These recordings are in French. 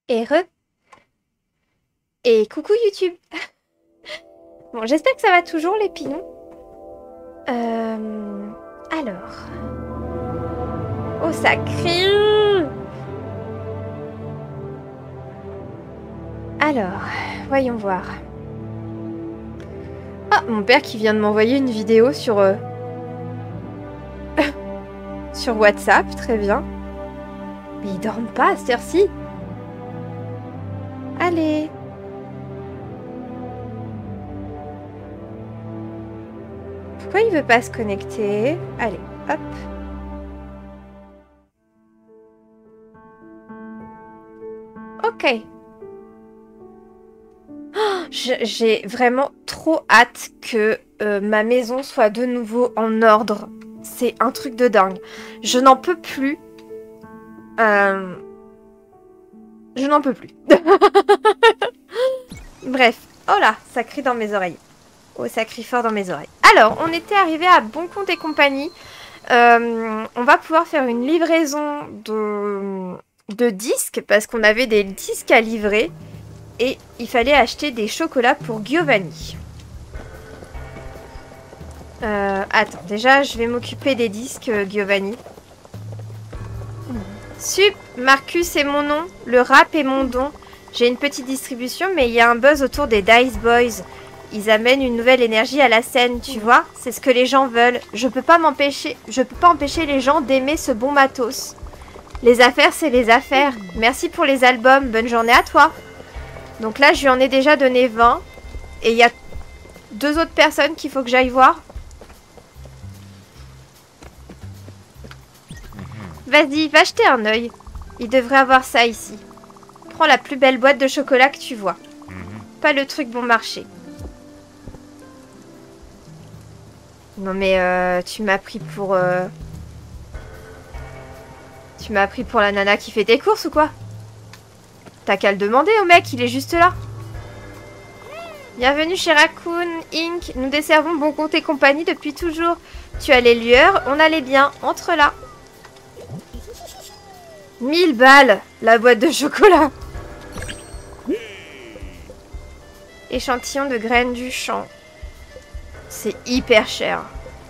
Et coucou YouTube. Bon, j'espère que ça va toujours les pinous. Alors... Oh, ça crie. Alors, voyons voir. Ah, mon père qui vient de m'envoyer une vidéo sur... sur WhatsApp, très bien. Mais ils dorment pas à cette heure-ci. Allez. Pourquoi il veut pas se connecter? Allez, hop. Ok. Oh, j'ai vraiment trop hâte que ma maison soit de nouveau en ordre. C'est un truc de dingue. Je n'en peux plus. Je n'en peux plus. Bref. Oh là, ça crie dans mes oreilles. Oh, ça crie fort dans mes oreilles. Alors, on était arrivé à Bon Compte et compagnie. On va pouvoir faire une livraison de disques parce qu'on avait des disques à livrer. Et il fallait acheter des chocolats pour Giovanni. Attends, déjà, je vais m'occuper des disques, Giovanni. Sup, Marcus est mon nom, le rap est mon don. J'ai une petite distribution, mais il y a un buzz autour des Dice Boys. Ils amènent une nouvelle énergie à la scène, tu vois? C'est ce que les gens veulent. Je peux pas empêcher les gens d'aimer ce bon matos. Les affaires, c'est les affaires. Merci pour les albums. Bonne journée à toi. Donc là, je lui en ai déjà donné 20. Et il y a 2 autres personnes qu'il faut que j'aille voir. Vas-y, va jeter un œil. Il devrait avoir ça ici. Prends la plus belle boîte de chocolat que tu vois. Pas le truc bon marché. Non mais tu m'as pris pour... Tu m'as pris pour la nana qui fait tes courses ou quoi? T'as qu'à le demander au mec, il est juste là. Bienvenue chez Raccoon Inc. Nous desservons Bon Compte et compagnie depuis toujours. Tu as les lueurs, on a les biens. Entre là. 1000 balles, la boîte de chocolat. Échantillon de graines du champ. C'est hyper cher.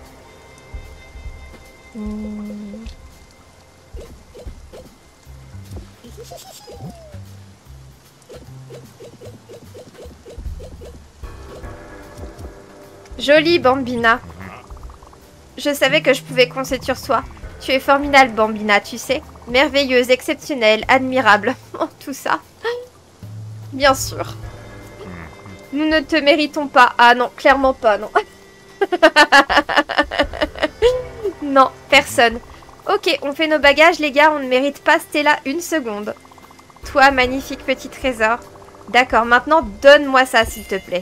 Jolie, Bambina. Je savais que je pouvais compter sur toi. Tu es formidable, Bambina, tu sais. Merveilleuse, exceptionnelle, admirable. Oh, tout ça. Bien sûr. Nous ne te méritons pas. Ah non, clairement pas, non. Non, personne. Ok, on fait nos bagages, les gars. On ne mérite pas Stella une seconde. Toi, magnifique petit trésor. D'accord, maintenant, donne-moi ça, s'il te plaît.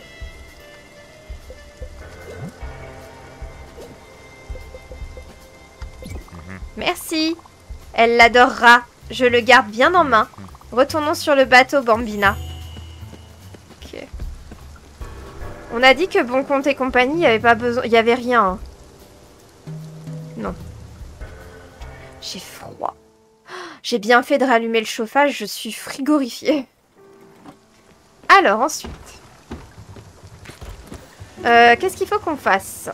Merci. Elle l'adorera. Je le garde bien en main. Retournons sur le bateau, Bambina. Ok. On a dit que Bon Compte et compagnie, il n'y avait pas besoin... Il n'y avait rien. Hein. Non. J'ai froid. J'ai bien fait de rallumer le chauffage. Je suis frigorifiée. Alors, ensuite. Qu'est-ce qu'il faut qu'on fasse?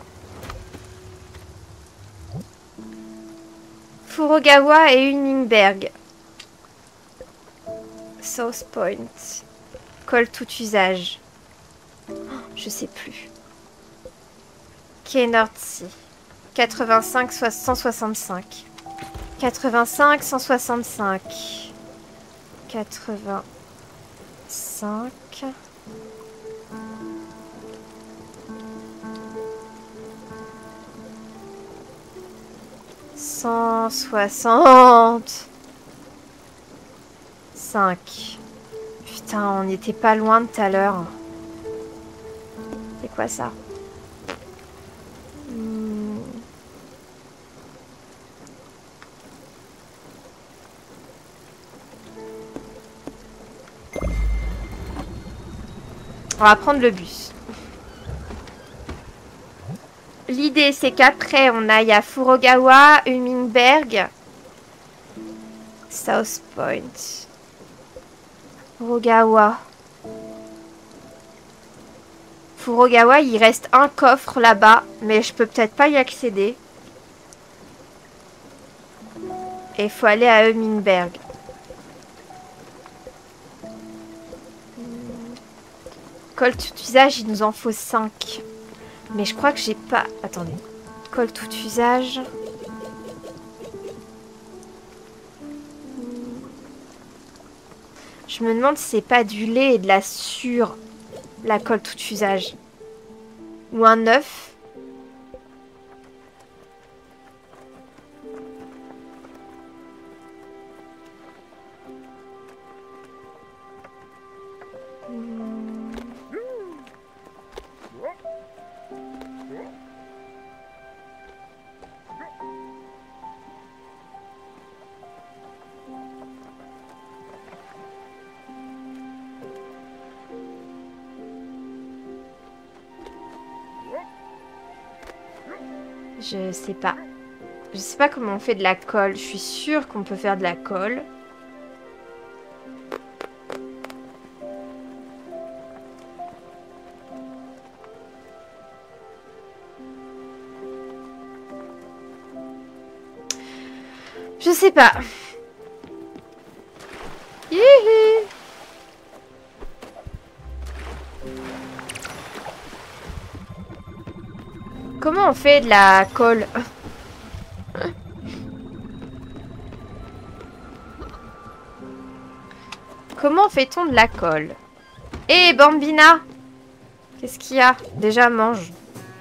Furugawa et Uningberg. South Point. Colle tout usage. Oh, je sais plus. Kenordsi. 85 165. 85 165. 85. 160. 5. Putain, on n'était pas loin de tout à l'heure. C'est quoi ça? On va prendre le bus. L'idée, c'est qu'après, on aille à Furugawa, Humminberg, South Point. Furugawa. Furugawa, il reste un coffre là-bas, mais je peux peut-être pas y accéder. Et il faut aller à Humminberg. Colle tout usage, il nous en faut 5. Mais je crois que j'ai pas... Attendez. Colle tout usage. Je me demande si c'est pas du lait et de la sûre, la colle tout usage. Ou un œuf. Je sais pas. Je sais pas comment on fait de la colle. Je suis sûre qu'on peut faire de la colle. Je sais pas. Youhou. Comment on fait de la colle? Comment fait-on de la colle? Hé, Bambina! Qu'est-ce qu'il y a? Déjà, mange.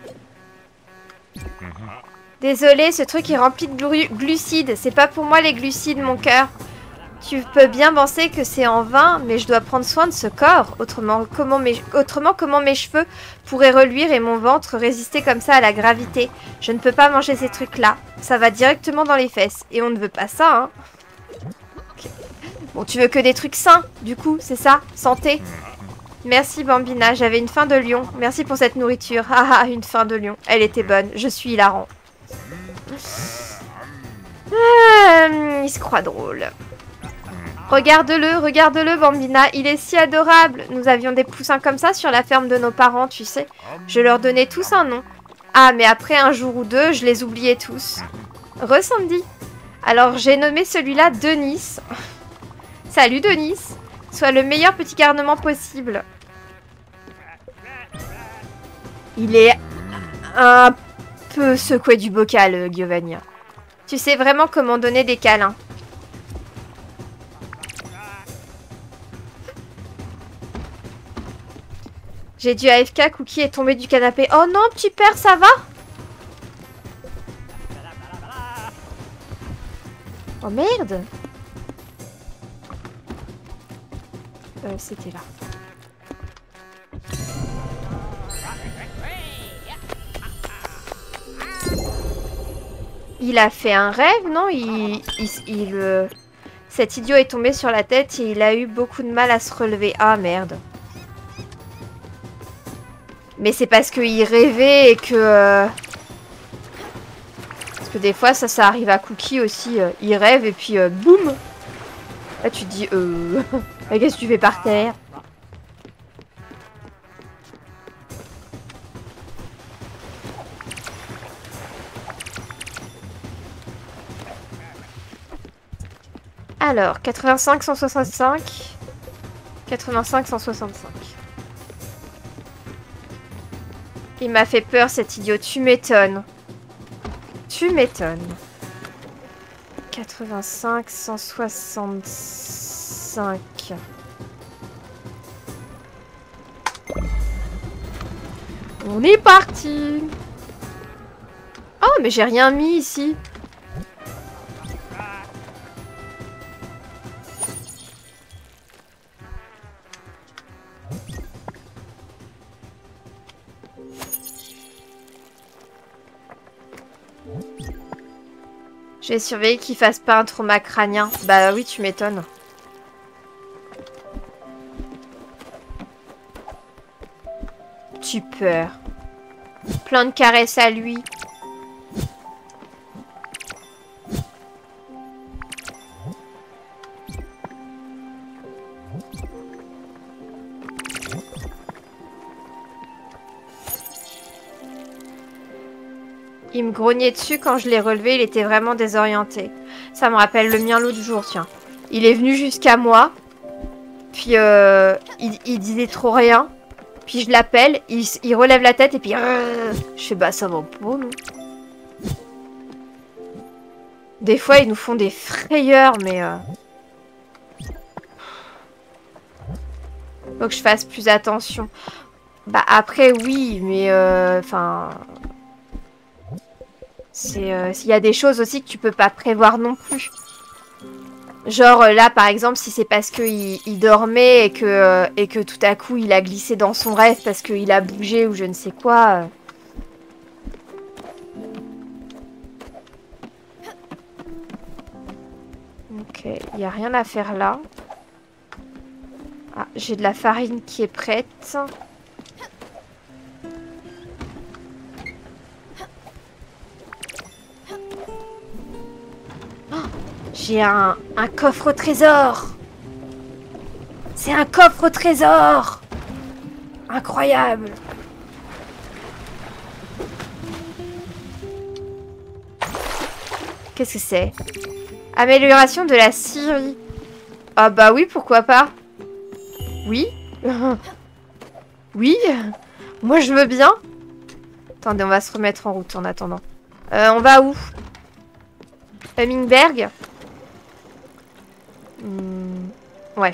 Désolée, ce truc est rempli de glucides. C'est pas pour moi les glucides, mon cœur. Tu peux bien penser que c'est en vain, mais je dois prendre soin de ce corps. Autrement, comment mes cheveux pourraient reluire et mon ventre résister comme ça à la gravité? Je ne peux pas manger ces trucs-là. Ça va directement dans les fesses. Et on ne veut pas ça, hein. Okay. Bon, tu veux que des trucs sains, du coup, c'est ça? Santé? Merci, Bambina. J'avais une faim de lion. Merci pour cette nourriture. Ah, une faim de lion. Elle était bonne. Je suis hilarant. Il se croit drôle. Regarde-le, Bambina, il est si adorable. Nous avions des poussins comme ça sur la ferme de nos parents, tu sais. Je leur donnais tous un nom. Ah, mais après un jour ou deux, je les oubliais tous. Sandy. Alors, j'ai nommé celui-là Denis. Salut, Denis. Sois le meilleur petit garnement possible. Il est un peu secoué du bocal, Giovanni. Tu sais vraiment comment donner des câlins. J'ai dû AFK, Cookie est tombé du canapé. Oh non, petit père, ça va? Oh merde. C'était là. Il a fait un rêve, non? Cet idiot est tombé sur la tête et il a eu beaucoup de mal à se relever. Ah merde. Mais c'est parce qu'il rêvait et que... Parce que des fois, ça arrive à Cookie aussi. Il rêve et puis boum. Là, tu te dis, qu'est-ce que tu fais par terre? Alors, 85, 165. 85, 165. Il m'a fait peur, cet idiot. Tu m'étonnes. Tu m'étonnes. 85, 165. On est parti. Oh, mais j'ai rien mis ici. Je vais surveiller qu'il fasse pas un trauma crânien. Bah oui, tu m'étonnes. Tu peur. Plein de caresses à lui. Il me grognait dessus quand je l'ai relevé, il était vraiment désorienté. Ça me rappelle le mien l'autre jour, tiens. Il est venu jusqu'à moi, puis il disait trop rien. Puis je l'appelle, il relève la tête et puis... je fais bah ça va pas, non. Des fois ils nous font des frayeurs, mais... Faut que je fasse plus attention. Bah après oui, mais enfin... il y a des choses aussi que tu peux pas prévoir non plus. Genre là par exemple si c'est parce qu'il dormait et que tout à coup il a glissé dans son rêve parce qu'il a bougé ou je ne sais quoi. Ok, il n'y a rien à faire là. Ah, j'ai de la farine qui est prête. J'ai un coffre au trésor. C'est un coffre au trésor. Incroyable. Qu'est-ce que c'est? Amélioration de la scierie. Ah bah oui, pourquoi pas. Oui. Oui. Moi je veux bien. Attendez, on va se remettre en route en attendant. On va où? Hummingberg. Ouais.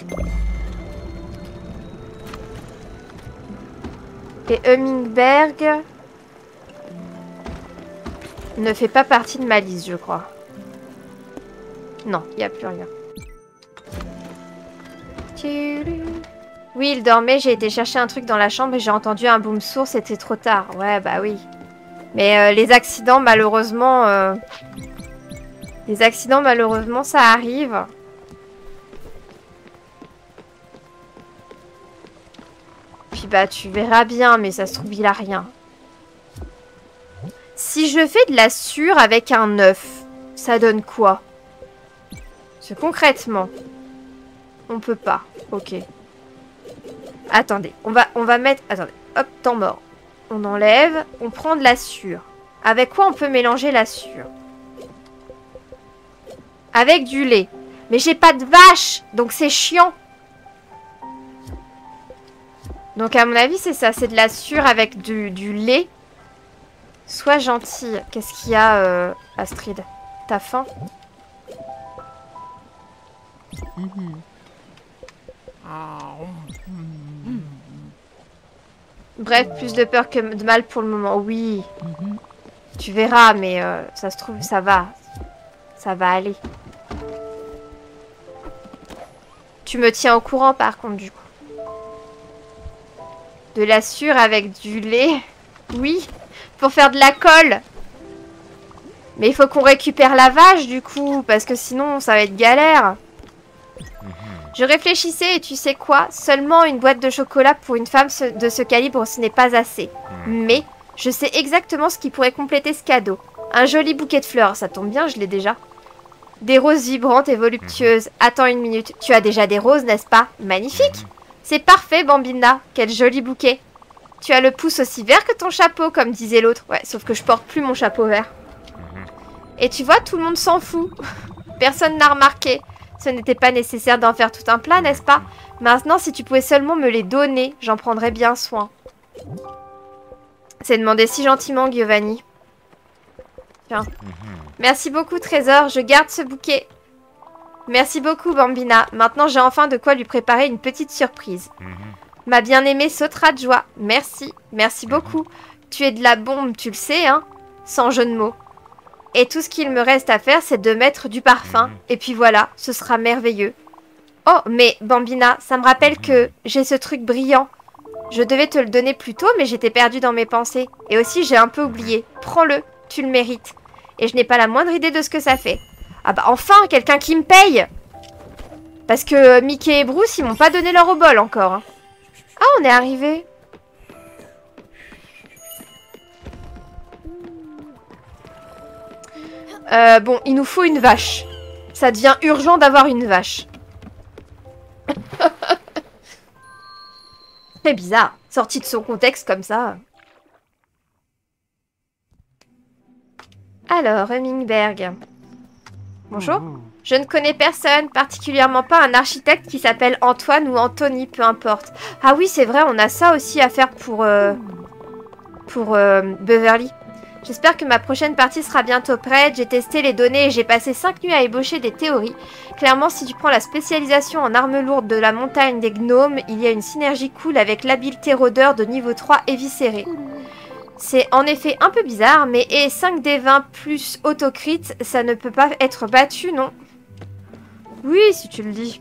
Et Hummingberg ne fait pas partie de ma liste, je crois. Non, il n'y a plus rien. Oui, il dormait, j'ai été chercher un truc dans la chambre et j'ai entendu un boom sourd, c'était trop tard. Ouais, bah oui. Mais les accidents, malheureusement... Les accidents, malheureusement, ça arrive. Puis bah, tu verras bien, mais ça se trouve, il a rien. Si je fais de la sure avec un œuf, ça donne quoi? Parce que concrètement, on peut pas. Ok. Attendez, on va mettre... Attendez, hop, temps mort. On enlève, on prend de la sure. Avec quoi on peut mélanger la sure? Avec du lait. Mais j'ai pas de vache, donc c'est chiant. Donc à mon avis, c'est ça. C'est de la sure avec du lait. Sois gentille. Qu'est-ce qu'il y a, Astrid? T'as faim? Bref, plus de peur que de mal pour le moment. Oui. Tu verras, mais ça se trouve, ça va. Ça va aller. Tu me tiens au courant, par contre, du coup. De la sure avec du lait. Oui. Pour faire de la colle. Mais il faut qu'on récupère la vache, du coup. Parce que sinon, ça va être galère. Je réfléchissais et tu sais quoi? Seulement une boîte de chocolat pour une femme de ce calibre, ce n'est pas assez. Mais je sais exactement ce qui pourrait compléter ce cadeau. Un joli bouquet de fleurs. Ça tombe bien, je l'ai déjà. Des roses vibrantes et voluptueuses. Attends une minute. Tu as déjà des roses, n'est-ce pas? Magnifique. C'est parfait, Bambina. Quel joli bouquet. Tu as le pouce aussi vert que ton chapeau, comme disait l'autre. Ouais, sauf que je porte plus mon chapeau vert. Et tu vois, tout le monde s'en fout. Personne n'a remarqué. Ce n'était pas nécessaire d'en faire tout un plat, n'est-ce pas? Maintenant, si tu pouvais seulement me les donner, j'en prendrais bien soin. C'est demandé si gentiment, Giovanni. Tiens. Merci beaucoup, Trésor. Je garde ce bouquet. Merci beaucoup, Bambina. Maintenant, j'ai enfin de quoi lui préparer une petite surprise. Ma bien-aimée sautera de joie. Merci. Merci beaucoup. Tu es de la bombe, tu le sais, hein? Sans jeu de mots. Et tout ce qu'il me reste à faire, c'est de mettre du parfum. Et puis voilà, ce sera merveilleux. Oh, mais Bambina, ça me rappelle que j'ai ce truc brillant. Je devais te le donner plus tôt, mais j'étais perdue dans mes pensées. Et aussi, j'ai un peu oublié. Prends-le, tu le mérites. Et je n'ai pas la moindre idée de ce que ça fait. Ah bah enfin, quelqu'un qui me paye! Parce que Mickey et Bruce, ils m'ont pas donné leur obol encore. Hein. Ah, on est arrivé. Bon, il nous faut une vache. Ça devient urgent d'avoir une vache. Très bizarre, sorti de son contexte comme ça. Alors, Hummingberg. Bonjour. Je ne connais personne, particulièrement pas un architecte qui s'appelle Antoine ou Anthony, peu importe. Ah oui, c'est vrai, on a ça aussi à faire pour Beverly. J'espère que ma prochaine partie sera bientôt prête. J'ai testé les données et j'ai passé 5 nuits à ébaucher des théories. Clairement, si tu prends la spécialisation en armes lourdes de la montagne des gnomes, il y a une synergie cool avec l'habileté rôdeur de niveau 3 éviscéré. C'est en effet un peu bizarre, mais 5d20 plus autocrit, ça ne peut pas être battu, non? Oui, si tu le dis.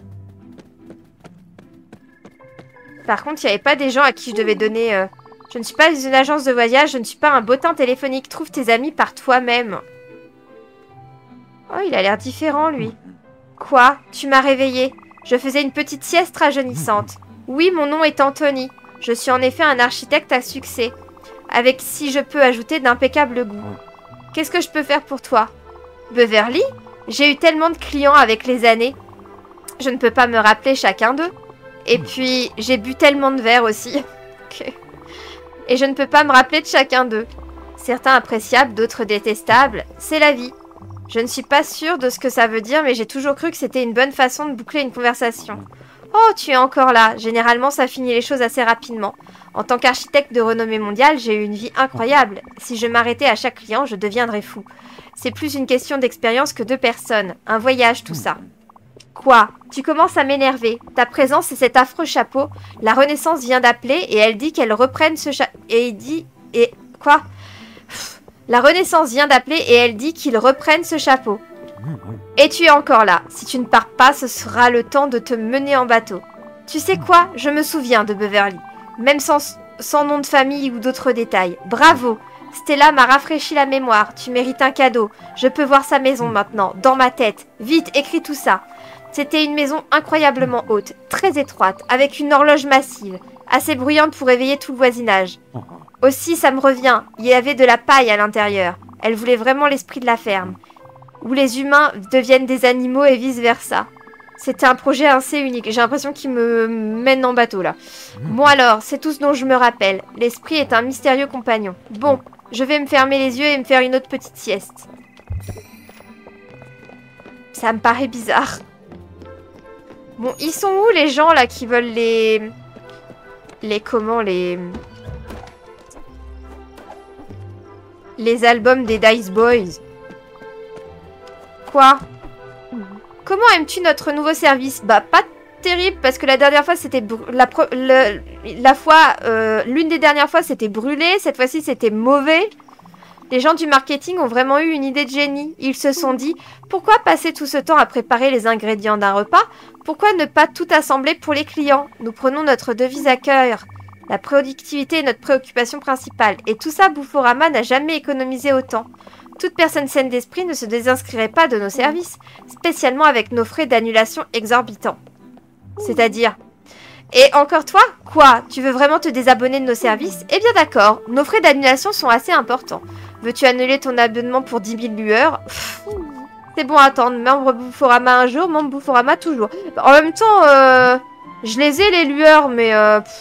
Par contre, il n'y avait pas des gens à qui je devais donner... Je ne suis pas une agence de voyage, je ne suis pas un bottin téléphonique. Trouve tes amis par toi-même. Oh, il a l'air différent, lui. Quoi? Tu m'as réveillé. Je faisais une petite sieste rajeunissante. Oui, mon nom est Anthony. Je suis en effet un architecte à succès. Avec, si je peux ajouter, d'impeccable goût. Qu'est-ce que je peux faire pour toi? Beverly? J'ai eu tellement de clients avec les années. Je ne peux pas me rappeler chacun d'eux. Et puis, j'ai bu tellement de verre aussi. Ok. Et je ne peux pas me rappeler de chacun d'eux. Certains appréciables, d'autres détestables. C'est la vie. Je ne suis pas sûre de ce que ça veut dire, mais j'ai toujours cru que c'était une bonne façon de boucler une conversation. Oh, tu es encore là. Généralement, ça finit les choses assez rapidement. En tant qu'architecte de renommée mondiale, j'ai eu une vie incroyable. Si je m'arrêtais à chaque client, je deviendrais fou. C'est plus une question d'expérience que de personne. Un voyage, tout ça. Quoi? Tu commences à m'énerver. Ta présence et cet affreux chapeau. La Renaissance vient d'appeler et elle dit qu'elle reprenne ce chapeau. Et il dit... Et... Quoi? La Renaissance vient d'appeler et elle dit qu'ils reprennent ce chapeau. Et tu es encore là. Si tu ne pars pas, ce sera le temps de te mener en bateau. Tu sais quoi? Je me souviens de Beverly. Même sans nom de famille ou d'autres détails. Bravo! Stella m'a rafraîchi la mémoire. Tu mérites un cadeau. Je peux voir sa maison maintenant, dans ma tête. Vite, écris tout ça. C'était une maison incroyablement haute, très étroite, avec une horloge massive, assez bruyante pour réveiller tout le voisinage. Aussi, ça me revient, il y avait de la paille à l'intérieur. Elle voulait vraiment l'esprit de la ferme, où les humains deviennent des animaux et vice-versa. C'était un projet assez unique. J'ai l'impression qu'il me mène en bateau, là. Bon alors, c'est tout ce dont je me rappelle. L'esprit est un mystérieux compagnon. Bon, je vais me fermer les yeux et me faire une autre petite sieste. Ça me paraît bizarre. Bon, ils sont où les gens là qui veulent les albums des Dice Boys? Quoi? Comment aimes-tu notre nouveau service? Bah pas terrible parce que la dernière fois c'était l'une des dernières fois c'était brûlé, cette fois-ci c'était mauvais. Les gens du marketing ont vraiment eu une idée de génie. Ils se sont dit, pourquoi passer tout ce temps à préparer les ingrédients d'un repas? Pourquoi ne pas tout assembler pour les clients? Nous prenons notre devise à cœur. La productivité est notre préoccupation principale. Et tout ça, Boufforama n'a jamais économisé autant. Toute personne saine d'esprit ne se désinscrirait pas de nos services, spécialement avec nos frais d'annulation exorbitants. C'est-à-dire... Et encore toi? Quoi? Tu veux vraiment te désabonner de nos services? Eh bien d'accord, nos frais d'annulation sont assez importants. Veux-tu annuler ton abonnement pour 10 000 lueurs? C'est bon à attendre. Membre Boufforama un jour, membre Boufforama toujours. En même temps, je les ai les lueurs, mais...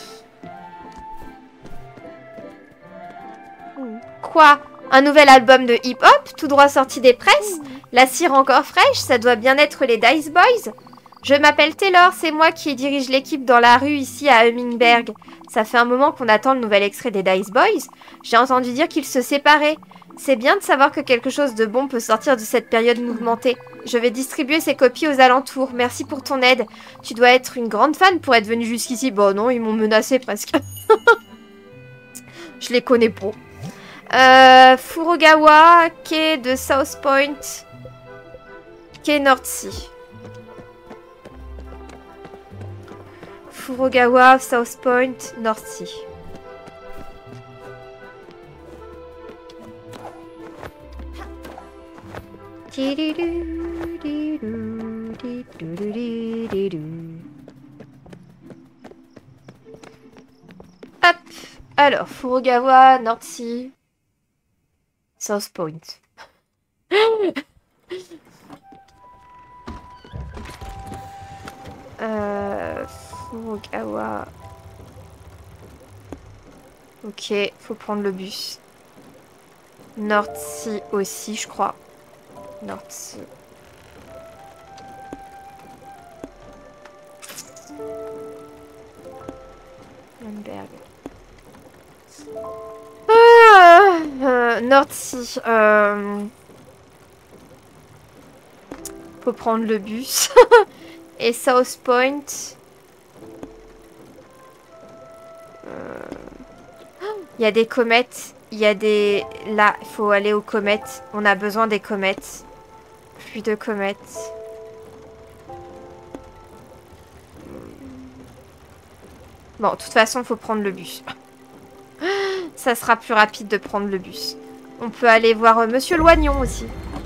Quoi? Un nouvel album de hip-hop, tout droit sorti des presses? La cire encore fraîche, ça doit bien être les Dice Boys? Je m'appelle Taylor, c'est moi qui dirige l'équipe dans la rue ici à Hummingberg. Ça fait un moment qu'on attend le nouvel extrait des Dice Boys. J'ai entendu dire qu'ils se séparaient. C'est bien de savoir que quelque chose de bon peut sortir de cette période mouvementée. Je vais distribuer ces copies aux alentours. Merci pour ton aide. Tu dois être une grande fan pour être venue jusqu'ici. Bon non, ils m'ont menacé presque. Je les connais pas. Furugawa, quai de South Point, quai Northsea. Furugawa, South Point, Northsea. Hop. Alors, Furugawa, Northsea, South Point. Furugawa. Ok, faut prendre le bus. Nordsea aussi, je crois. Nordsea. Nürnberg. Nordsea. Faut prendre le bus. Et South Point. Il y a des comètes. Il y a des... Là, il faut aller aux comètes. On a besoin des comètes. Plus de comètes. Bon, de toute façon, il faut prendre le bus. Ça sera plus rapide de prendre le bus. On peut aller voir Monsieur Loignon aussi.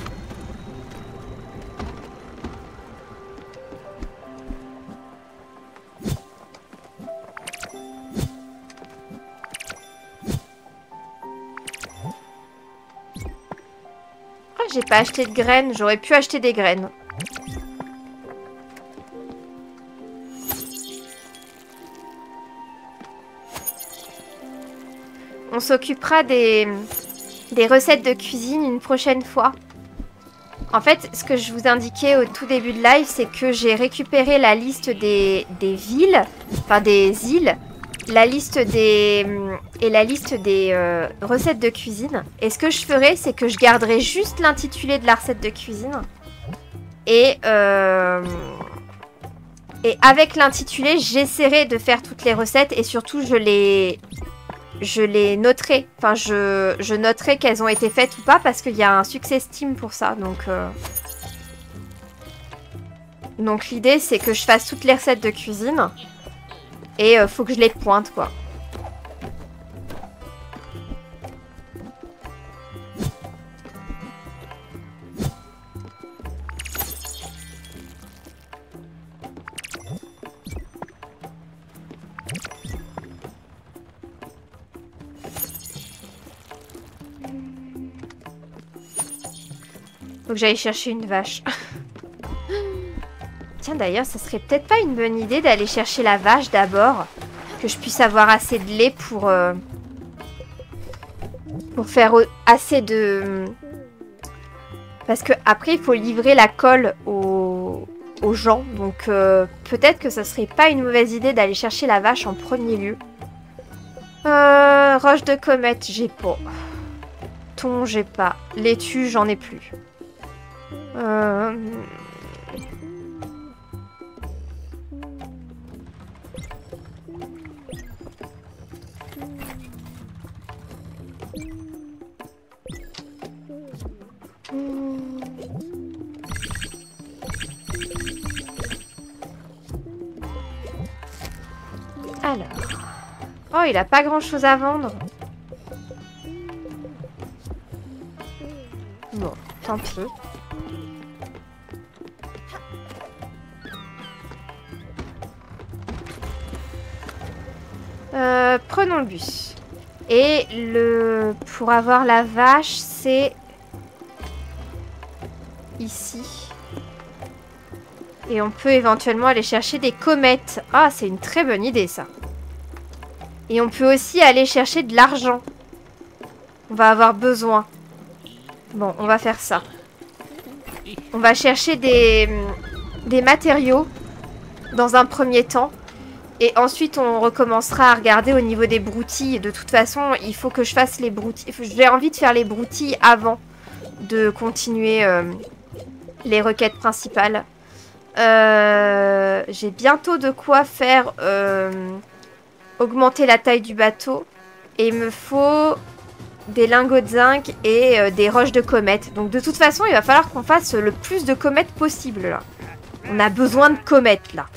Ah, j'ai pas acheté de graines. J'aurais pu acheter des graines. On s'occupera des recettes de cuisine une prochaine fois. En fait, ce que je vous indiquais au tout début de live, c'est que j'ai récupéré la liste des villes, enfin des îles, la liste des recettes de cuisine. Et ce que je ferai, c'est que je garderai juste l'intitulé de la recette de cuisine. Et avec l'intitulé, j'essaierai de faire toutes les recettes et surtout je les noterai. Enfin, je noterai qu'elles ont été faites ou pas parce qu'il y a un success team pour ça. Donc l'idée, c'est que je fasse toutes les recettes de cuisine. Et faut que je les pointe, quoi. Faut que j'aille chercher une vache. Tiens, d'ailleurs, ça serait peut-être pas une bonne idée d'aller chercher la vache d'abord. Que je puisse avoir assez de lait pour faire assez de... Parce que après il faut livrer la colle aux gens. Donc peut-être que ça serait pas une mauvaise idée d'aller chercher la vache en premier lieu. Roche de comète, j'ai pas. Thon, j'ai pas. Laitue, j'en ai plus. Alors. Oh, il a pas grand chose à vendre. Bon, tant pis. Prenons le bus. Et pour avoir la vache, c'est ici. Et on peut éventuellement aller chercher des comètes. Ah, c'est une très bonne idée, ça. Et on peut aussi aller chercher de l'argent. On va avoir besoin. Bon, on va faire ça. On va chercher des matériaux dans un premier temps. Et ensuite, on recommencera à regarder au niveau des broutilles. De toute façon, il faut que je fasse les broutilles. J'ai envie de faire les broutilles avant de continuer les requêtes principales. J'ai bientôt de quoi faire augmenter la taille du bateau. Et il me faut des lingots de zinc et des roches de comètes. Donc de toute façon, il va falloir qu'on fasse le plus de comètes possible là. On a besoin de comètes là.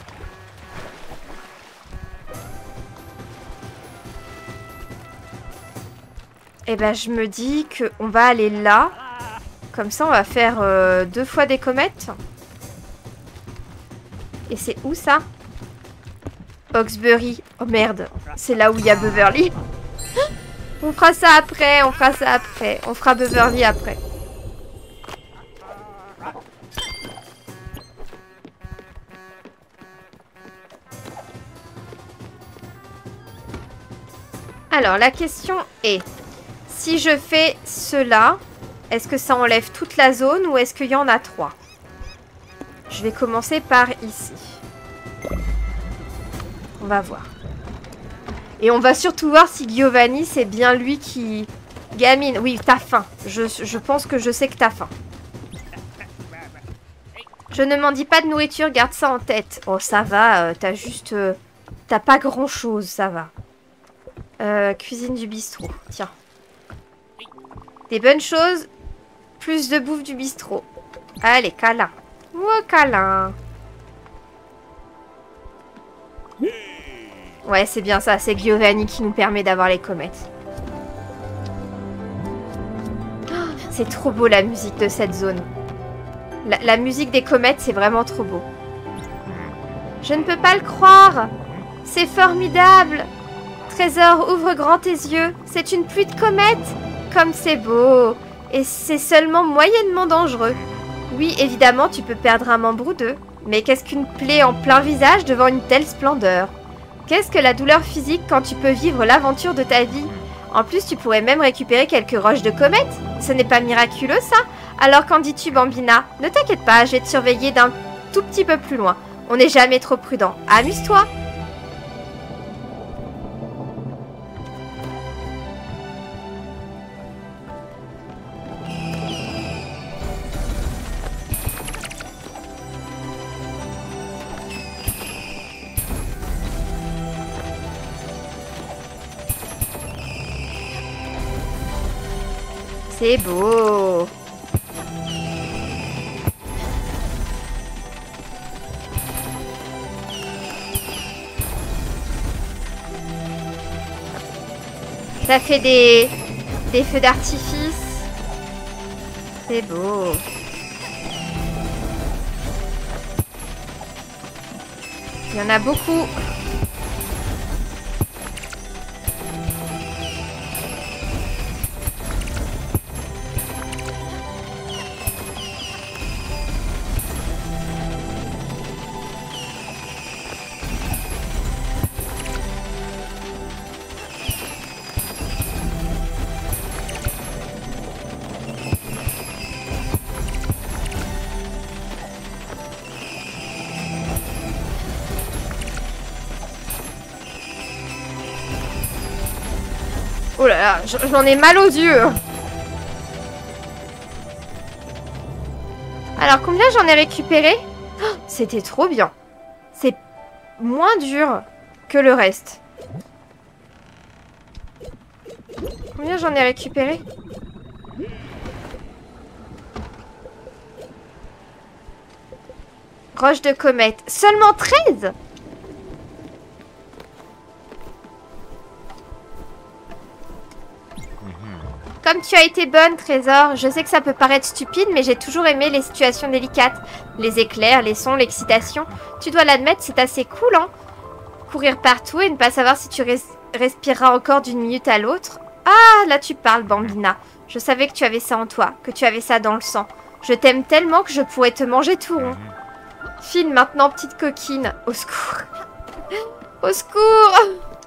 Et ben je me dis qu'on va aller là. Comme ça on va faire 2 fois des comètes. Et c'est où ça? Hawkesbury. Oh merde. C'est là où il y a Beverly. On fera ça après, on fera ça après. On fera Beverly après. Alors, la question est, si je fais cela, est-ce que ça enlève toute la zone ou est-ce qu'il y en a 3? Je vais commencer par ici. On va voir. Et on va surtout voir si Giovanni, c'est bien lui qui... Gamine, oui, t'as faim. Je pense que je sais que t'as faim. Je ne m'en dis pas de nourriture, garde ça en tête. Oh, ça va, t'as juste... t'as pas grand-chose, ça va. Cuisine du bistrot, tiens. Des bonnes choses, plus de bouffe du bistrot. Allez, câlin. Oh, câlin. Ouais, c'est bien ça, c'est Giovanni qui nous permet d'avoir les comètes. Oh, c'est trop beau la musique de cette zone. La musique des comètes, c'est vraiment trop beau. Je ne peux pas le croire. C'est formidable. Trésor, ouvre grand tes yeux. C'est une pluie de comètes. Comme c'est beau. Et c'est seulement moyennement dangereux. Oui, évidemment, tu peux perdre un membre ou deux. Mais qu'est-ce qu'une plaie en plein visage devant une telle splendeur? Qu'est-ce que la douleur physique quand tu peux vivre l'aventure de ta vie? En plus, tu pourrais même récupérer quelques roches de comètes. Ce n'est pas miraculeux, ça? Alors qu'en dis-tu, Bambina? Ne t'inquiète pas, je vais te surveiller d'un tout petit peu plus loin. On n'est jamais trop prudent. Amuse-toi! C'est beau! Ça fait des feux d'artifice. C'est beau. Il y en a beaucoup. Oh là là, j'en ai mal aux yeux. Alors, combien j'en ai récupéré? Oh, c'était trop bien. C'est moins dur que le reste. Combien j'en ai récupéré? Roche de comète. Seulement 13? Comme tu as été bonne, Trésor, je sais que ça peut paraître stupide, mais j'ai toujours aimé les situations délicates. Les éclairs, les sons, l'excitation. Tu dois l'admettre, c'est assez cool, hein? Courir partout et ne pas savoir si tu respireras encore d'une minute à l'autre. Ah, là tu parles, Bambina. Je savais que tu avais ça en toi, que tu avais ça dans le sang. Je t'aime tellement que je pourrais te manger tout rond. File maintenant, petite coquine. Au secours. Au secours!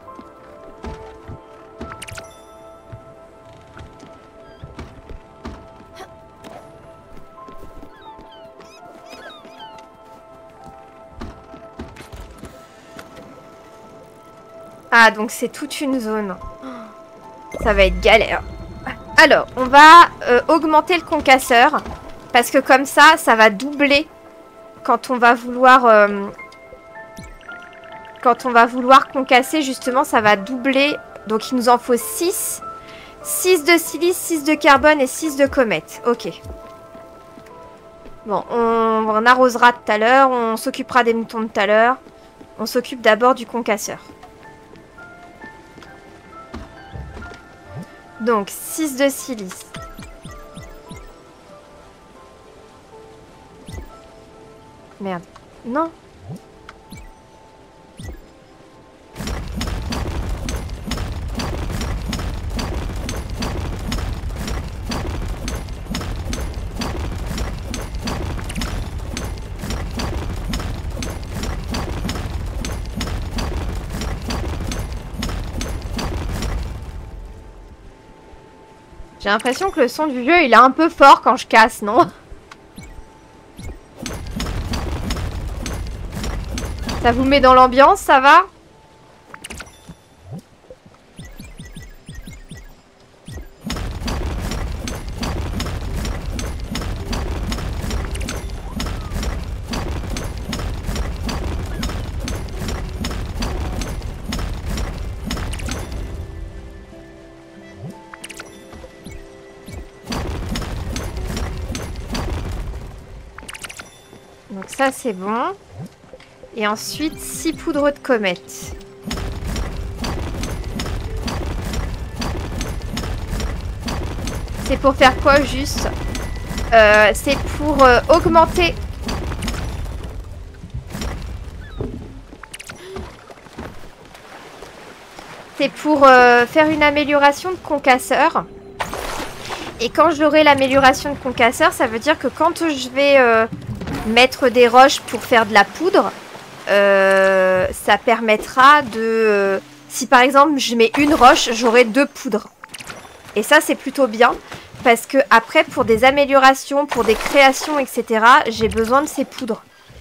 Ah, donc c'est toute une zone. Ça va être galère. Alors, on va augmenter le concasseur. Parce que comme ça va doubler quand on va vouloir... quand on va vouloir concasser, justement, ça va doubler. Donc, il nous en faut 6. 6 de silice, 6 de carbone et 6 de comète. Ok. Bon, on arrosera tout à l'heure. On s'occupera des moutons tout à l'heure. On s'occupe d'abord du concasseur. Donc, 6 de silice. Merde. Non. J'ai l'impression que le son du jeu, il est un peu fort quand je casse, non? Ça vous met dans l'ambiance, ça va? Donc ça, c'est bon. Et ensuite, 6 poudres de comète. C'est pour faire quoi, juste? C'est pour augmenter... C'est pour faire une amélioration de concasseur. Et quand j'aurai l'amélioration de concasseur, ça veut dire que quand je vais mettre des roches pour faire de la poudre, ça permettra de... si par exemple je mets une roche, j'aurai 2 poudres. Et ça, c'est plutôt bien. Parce que après, pour des améliorations, pour des créations, etc., j'ai besoin de ces poudres.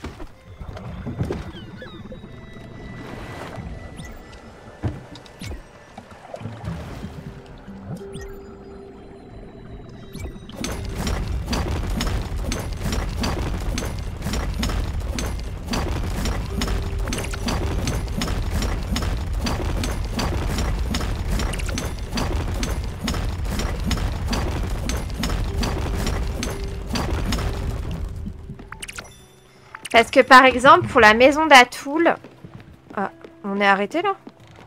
Parce que par exemple, pour la maison d'Atoul... Ah, on est arrêté là?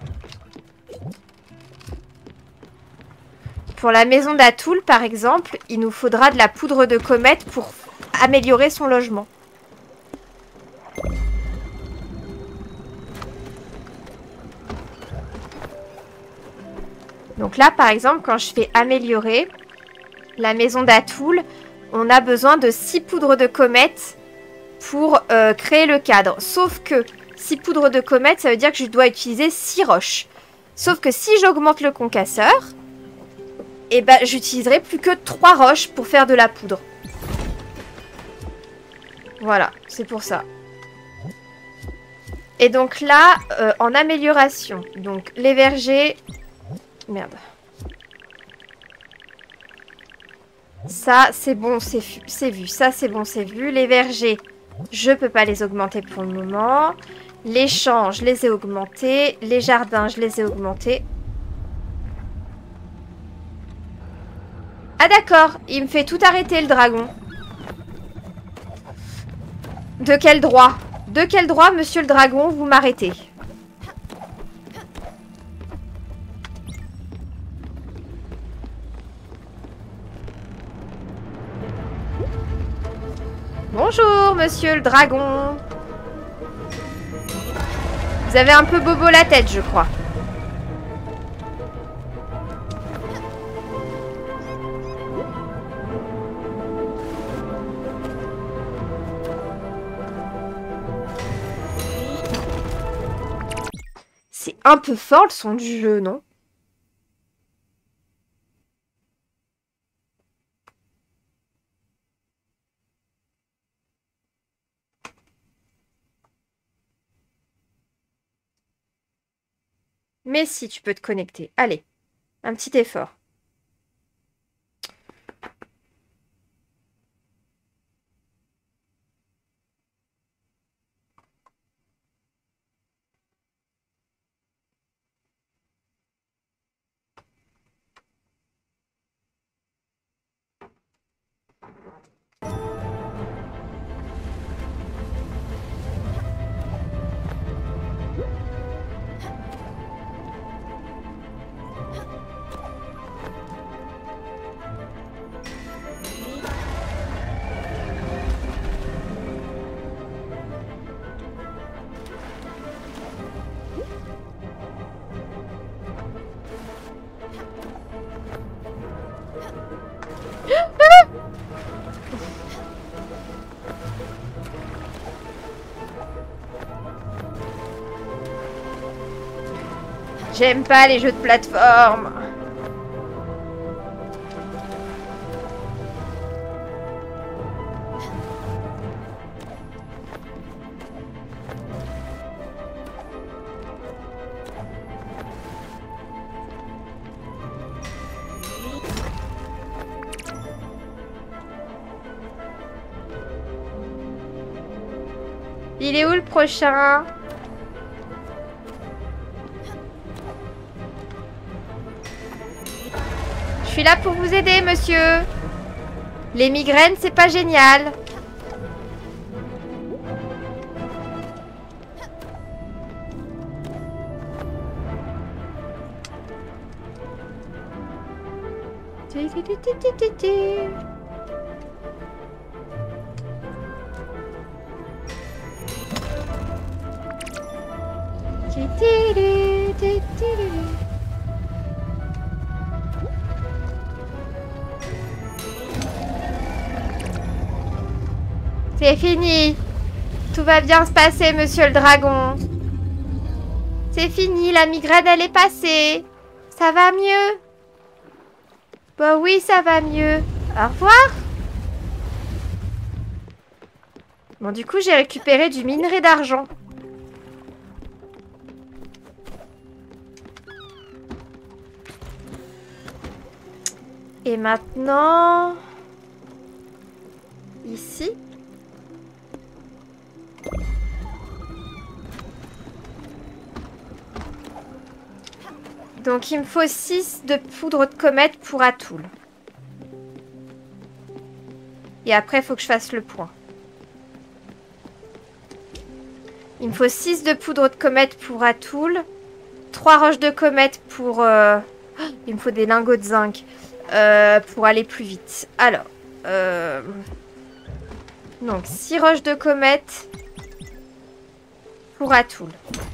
Pour la maison d'Atoul, par exemple, il nous faudra de la poudre de comète pour améliorer son logement. Donc là, par exemple, quand je fais améliorer la maison d'Atoul, on a besoin de 6 poudres de comète pour créer le cadre. Sauf que 6 poudres de comète, ça veut dire que je dois utiliser 6 roches. Sauf que si j'augmente le concasseur, eh ben, j'utiliserai plus que 3 roches pour faire de la poudre. Voilà, c'est pour ça. Et donc là, en amélioration, donc les vergers... Merde. Ça, c'est bon, c'est vu. Ça, c'est bon, c'est vu. Les vergers... Je peux pas les augmenter pour le moment. Les champs, je les ai augmentés. Les jardins, je les ai augmentés. Ah d'accord, il me fait tout arrêter le dragon. De quel droit? De quel droit, monsieur le dragon, vous m'arrêtez? Bonjour, monsieur le dragon. Vous avez un peu bobo la tête, je crois. C'est un peu fort le son du jeu, non? Mais si, tu peux te connecter. Allez, un petit effort. J'aime pas les jeux de plateforme. Il est où le prochain? Je suis là pour vous aider, monsieur. Les migraines, c'est pas génial. C'est fini. Tout va bien se passer, monsieur le dragon. C'est fini, la migraine, elle est passée. Ça va mieux? Bah oui, ça va mieux. Au revoir. Bon, du coup, j'ai récupéré du minerai d'argent. Et maintenant... Ici. Donc, il me faut 6 de poudre de comète pour Atoul. Et après, il faut que je fasse le point. Il me faut 6 de poudre de comète pour Atoul. 3 roches de comète pour... Il me faut des lingots de zinc. Pour aller plus vite. Alors. Donc, 6 roches de comète pour Atoul.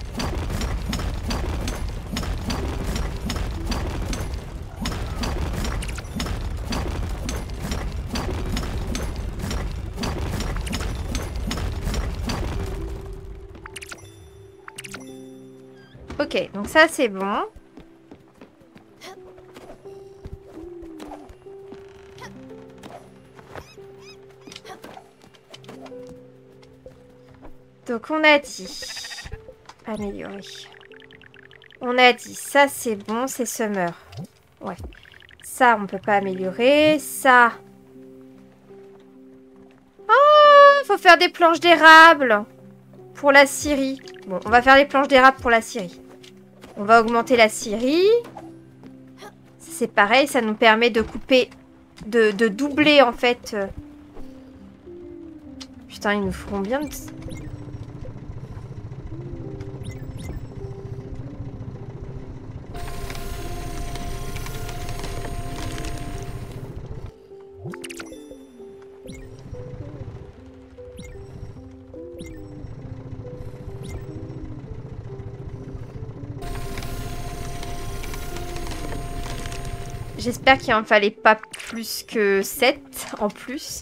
Ok, donc ça c'est bon. Donc on a dit améliorer. On a dit ça c'est bon, c'est summer. Ouais. Ça on peut pas améliorer. Ça. Oh, faut faire des planches d'érable pour la scierie. Bon, on va faire les planches d'érable pour la scierie. On va augmenter la scierie. C'est pareil, ça nous permet de couper, de doubler en fait. Putain, ils nous feront bien de... J'espère qu'il en fallait pas plus que 7 en plus.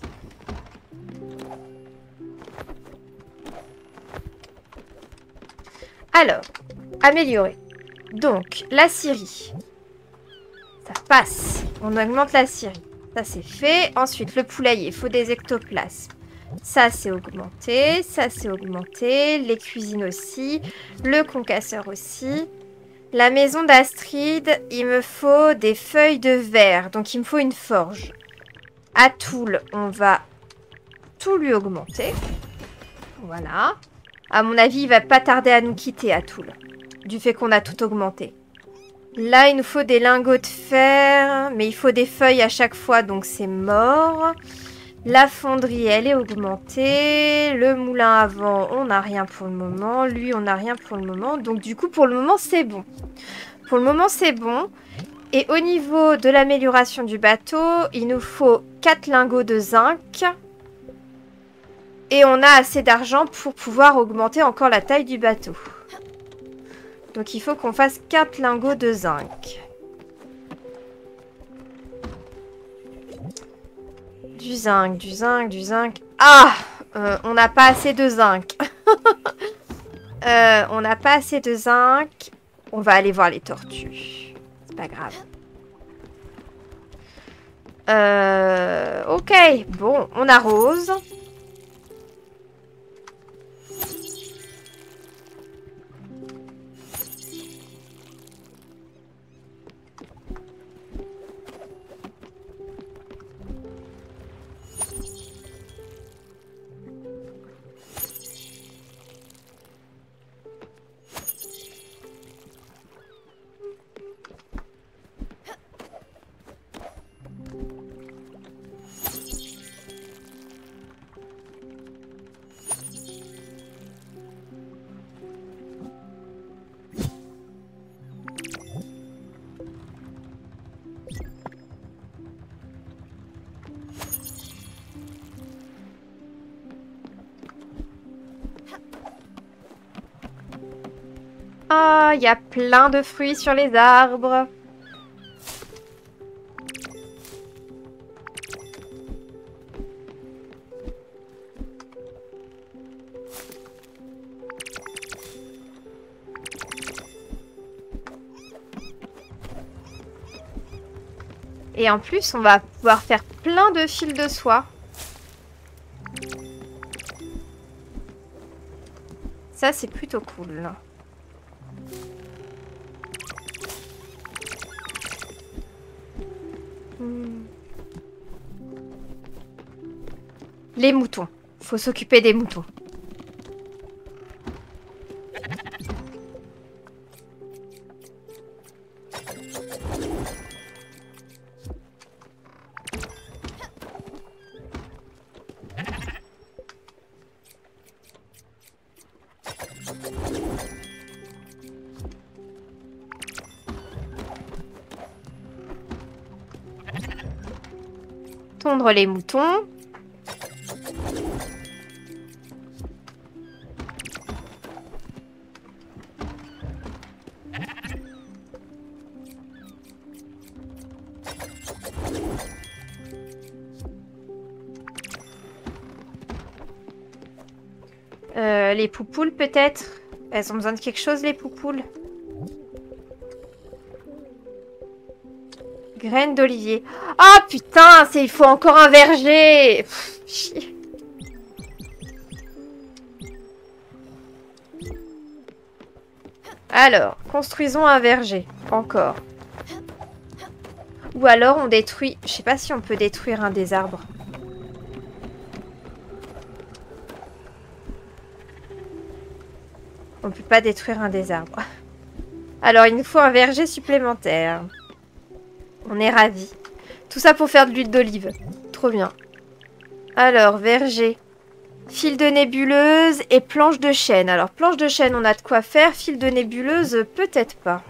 Alors, améliorer. Donc, la scierie. Ça passe. On augmente la scierie. Ça, c'est fait. Ensuite, le poulailler. Il faut des ectoplasmes. Ça, c'est augmenté. Ça, c'est augmenté. Les cuisines aussi. Le concasseur aussi. La maison d'Astrid, il me faut des feuilles de verre. Donc, il me faut une forge. Atoul, on va tout lui augmenter. Voilà. À mon avis, il va pas tarder à nous quitter, Atoul. Du fait qu'on a tout augmenté. Là, il nous faut des lingots de fer. Mais il faut des feuilles à chaque fois, donc c'est mort. La fonderie, elle est augmentée. Le moulin à vent, on n'a rien pour le moment. Lui, on n'a rien pour le moment. Donc, du coup, pour le moment, c'est bon. Pour le moment, c'est bon. Et au niveau de l'amélioration du bateau, il nous faut 4 lingots de zinc. Et on a assez d'argent pour pouvoir augmenter encore la taille du bateau. Donc, il faut qu'on fasse 4 lingots de zinc. Du zinc, du zinc, du zinc. Ah, on n'a pas assez de zinc. On n'a pas assez de zinc. On va aller voir les tortues. C'est pas grave. Ok, bon, on arrose. il y a plein de fruits sur les arbres. Et en plus, on va pouvoir faire plein de fils de soie. Ça, c'est plutôt cool. Les moutons. Faut s'occuper des moutons. Tondre les moutons. Les poupoules peut-être. Elles ont besoin de quelque chose les poupoules. Graines d'olivier. Ah putain, il faut encore un verger. Pff, chier. Alors, construisons un verger. Encore. Ou alors on détruit... Je sais pas si on peut détruire un des arbres. On peut pas détruire un des arbres. Alors, il nous faut un verger supplémentaire. On est ravis. Tout ça pour faire de l'huile d'olive. Trop bien. Alors, verger. Fil de nébuleuse et planche de chêne. Alors, planche de chêne, on a de quoi faire. Fil de nébuleuse, peut-être pas.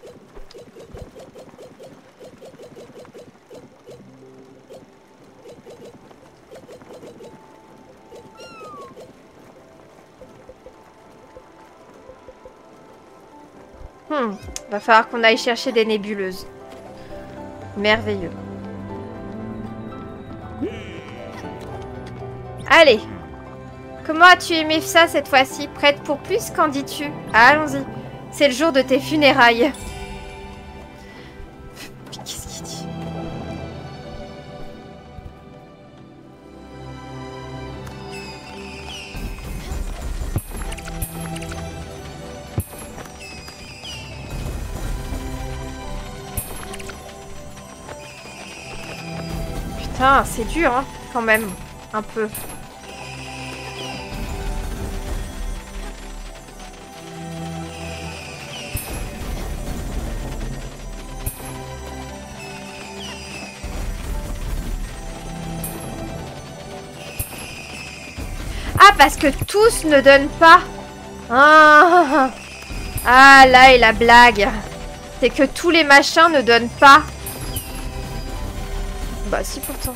Va falloir qu'on aille chercher des nébuleuses. Merveilleux. Allez. Comment as-tu aimé ça cette fois-ci? Prête pour plus? Qu'en dis-tu? Allons-y. C'est le jour de tes funérailles. Qu'est-ce qu'il dit? Putain, c'est dur, hein, quand même. Un peu. Ah, parce que tous ne donnent pas. Ah, là est la blague. C'est que tous les machins ne donnent pas. Bah si, pourtant.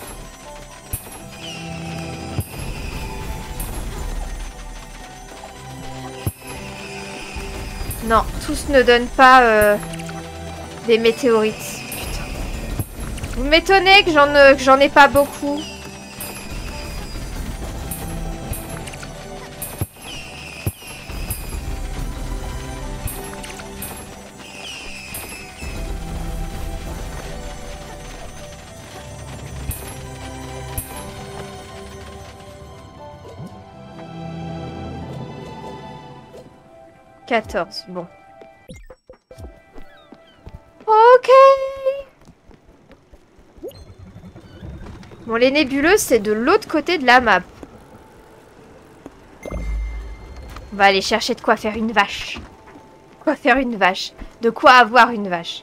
Non, tous ne donnent pas des météorites. Putain. Vous m'étonnez que j'en ai pas beaucoup. Bon. Ok. Bon, les nébuleuses, c'est de l'autre côté de la map. On va aller chercher de quoi faire une vache. Quoi faire une vache? De quoi avoir une vache?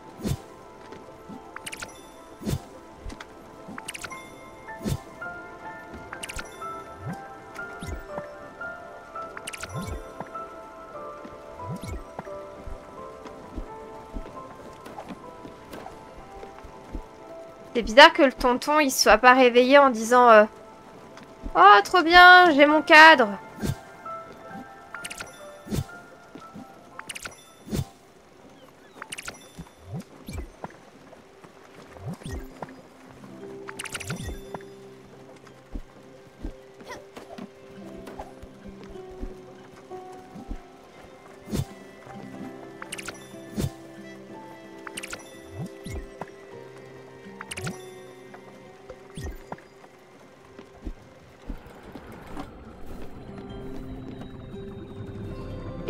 C'est bizarre que le tonton il se soit pas réveillé en disant oh trop bien, j'ai mon cadre.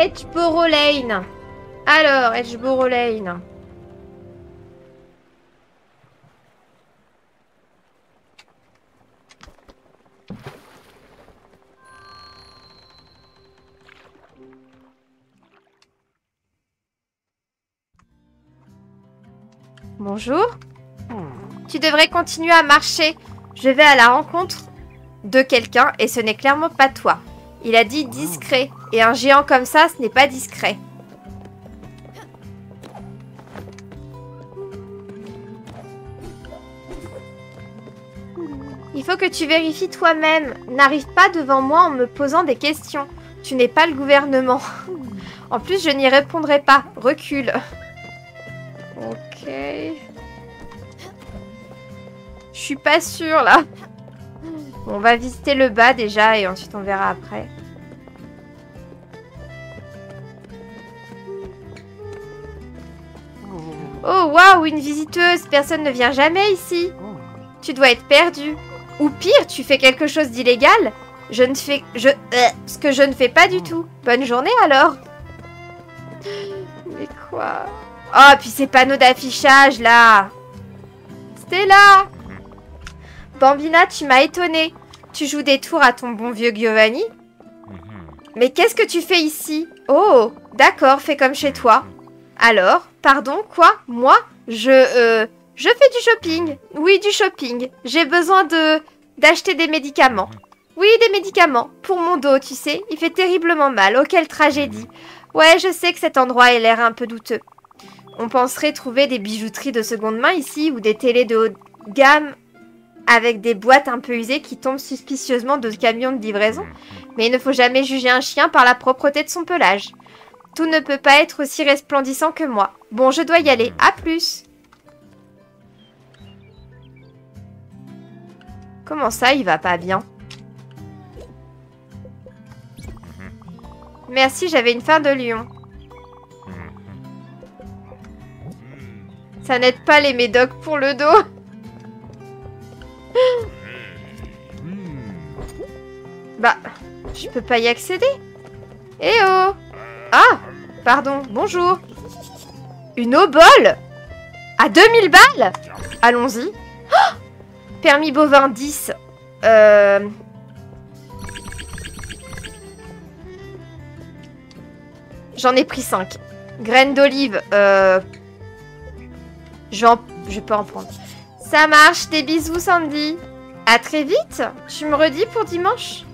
Edgeboro Lane. Alors, Edgeboro Lane. Bonjour. Tu devrais continuer à marcher. Je vais à la rencontre de quelqu'un et ce n'est clairement pas toi. Il a dit discret. Et un géant comme ça, ce n'est pas discret. Il faut que tu vérifies toi-même. N'arrive pas devant moi en me posant des questions. Tu n'es pas le gouvernement. En plus, je n'y répondrai pas. Recule. Ok. Je suis pas sûre, là. Bon, on va visiter le bas, déjà, et ensuite on verra après. Oh, waouh, une visiteuse. Personne ne vient jamais ici. Tu dois être perdu. Ou pire, tu fais quelque chose d'illégal. Ce que je ne fais pas du tout. Bonne journée, alors. Mais quoi? Oh, puis ces panneaux d'affichage, là. Stella! Bambina, tu m'as étonnée. Tu joues des tours à ton bon vieux Giovanni? Mais qu'est-ce que tu fais ici? Oh, d'accord, fais comme chez toi. Alors, pardon, quoi? Moi? Je fais du shopping. Oui, du shopping. J'ai besoin d'acheter des médicaments. Oui, des médicaments. Pour mon dos, tu sais. Il fait terriblement mal. Oh, quelle tragédie. Ouais, je sais que cet endroit a l'air un peu douteux. On penserait trouver des bijouteries de seconde main ici ou des télés de haute gamme avec des boîtes un peu usées qui tombent suspicieusement de camions de livraison. Mais il ne faut jamais juger un chien par la propreté de son pelage. Tout ne peut pas être aussi resplendissant que moi. Bon, je dois y aller. À plus. Comment ça, il va pas bien? Merci, j'avais une faim de lion. Ça n'aide pas les médocs pour le dos. Bah, je peux pas y accéder. Eh oh! Ah! Pardon, bonjour. Une obole? À 2000 balles? Allons-y. Oh, permis bovin 10. J'en ai pris 5. Graines d'olive. Je peux en prendre. Ça marche, des bisous Sandy. À très vite. Tu me redis pour dimanche?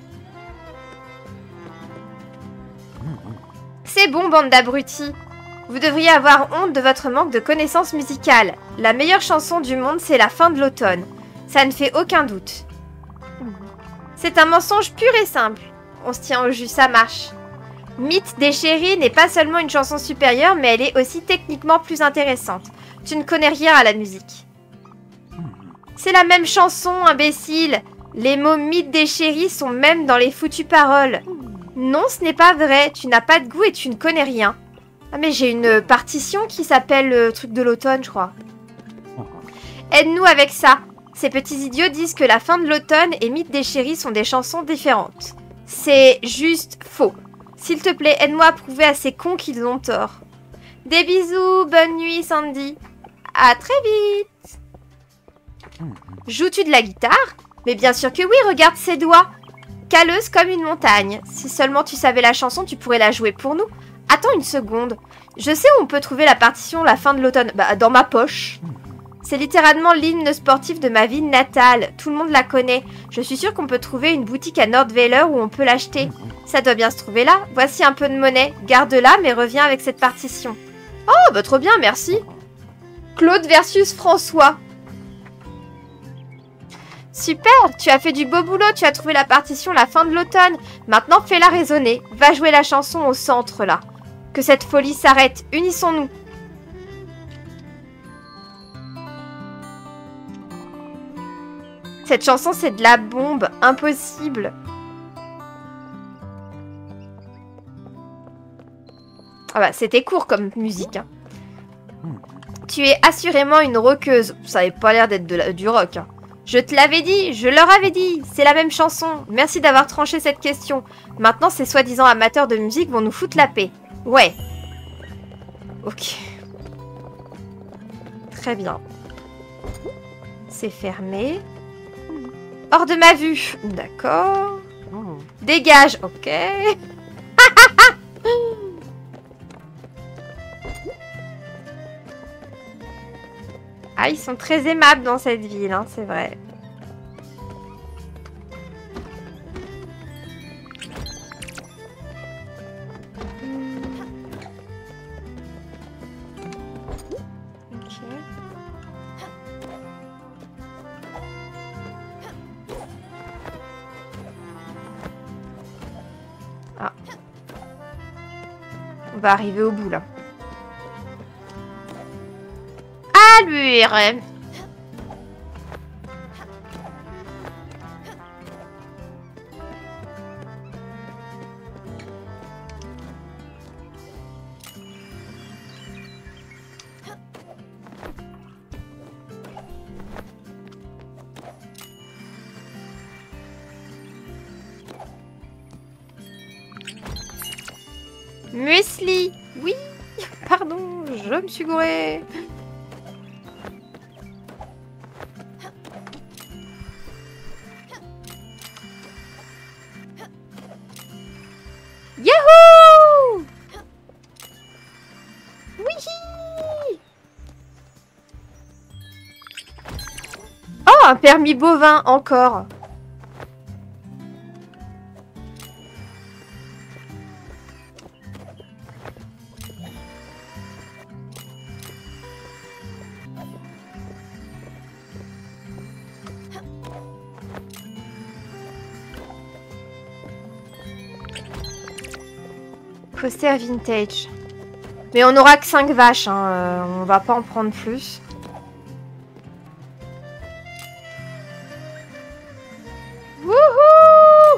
C'est bon, bande d'abrutis. Vous devriez avoir honte de votre manque de connaissances musicales. La meilleure chanson du monde, c'est la fin de l'automne. Ça ne fait aucun doute. C'est un mensonge pur et simple. On se tient au jus, ça marche. Mythe des chéris n'est pas seulement une chanson supérieure, mais elle est aussi techniquement plus intéressante. Tu ne connais rien à la musique. C'est la même chanson, imbécile. Les mots mythe des chéris sont même dans les foutues paroles. Non, ce n'est pas vrai. Tu n'as pas de goût et tu ne connais rien. Ah, mais j'ai une partition qui s'appelle le truc de l'automne, je crois. Aide-nous avec ça. Ces petits idiots disent que la fin de l'automne et mythe des chéris sont des chansons différentes. C'est juste faux. S'il te plaît, aide-moi à prouver à ces cons qu'ils ont tort. Des bisous, bonne nuit Sandy. À très vite. Joues-tu de la guitare? Mais bien sûr que oui, regarde ses doigts. Calleuse comme une montagne. Si seulement tu savais la chanson, tu pourrais la jouer pour nous. Attends une seconde. Je sais où on peut trouver la partition La fin de l'automne. Bah, dans ma poche. C'est littéralement l'hymne sportif de ma ville natale. Tout le monde la connaît. Je suis sûre qu'on peut trouver une boutique à Nordweiler où on peut l'acheter. Ça doit bien se trouver là. Voici un peu de monnaie. Garde-la, mais reviens avec cette partition. Oh, bah trop bien, merci. Claude versus François. Super, tu as fait du beau boulot. Tu as trouvé la partition La fin de l'automne. Maintenant, fais-la résonner. Va jouer la chanson au centre, là. Que cette folie s'arrête. Unissons-nous. Cette chanson, c'est de la bombe. Impossible. Ah bah, c'était court comme musique. Hein. Tu es assurément une rockeuse. Ça n'avait pas l'air d'être du rock. Hein. Je te l'avais dit, je leur avais dit. C'est la même chanson. Merci d'avoir tranché cette question. Maintenant, ces soi-disant amateurs de musique vont nous foutre la paix. Ouais. Ok. Très bien. C'est fermé. Hors de ma vue. D'accord. Dégage. Ok. Ah, ils sont très aimables dans cette ville, hein, c'est vrai. Ok. Ah. On va arriver au bout, là. Allure. Muesli. Oui. Pardon, je me suis gourée. Yahoo! Oui! Oh, un permis bovin, encore. Poster vintage. Mais on n'aura que 5 vaches, hein. On va pas en prendre plus. Wouhou!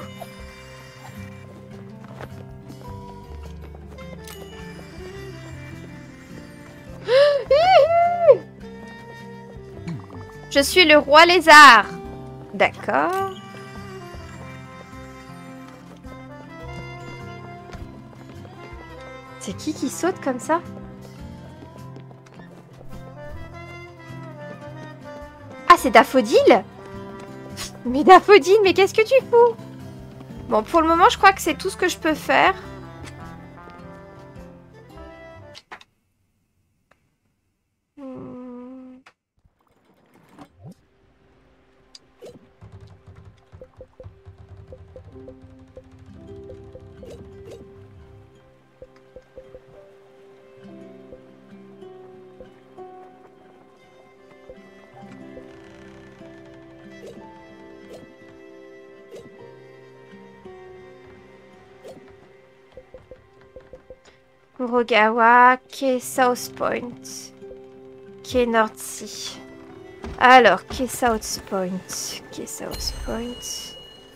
Je suis le roi lézard. D'accord. C'est qui saute comme ça? Ah, c'est Daffodil? Mais Daffodil, mais qu'est-ce que tu fous? Bon, pour le moment, je crois que c'est tout ce que je peux faire. Kurogawa, quai South Point, quai North-Sea. Alors, quai South Point, quai South Point.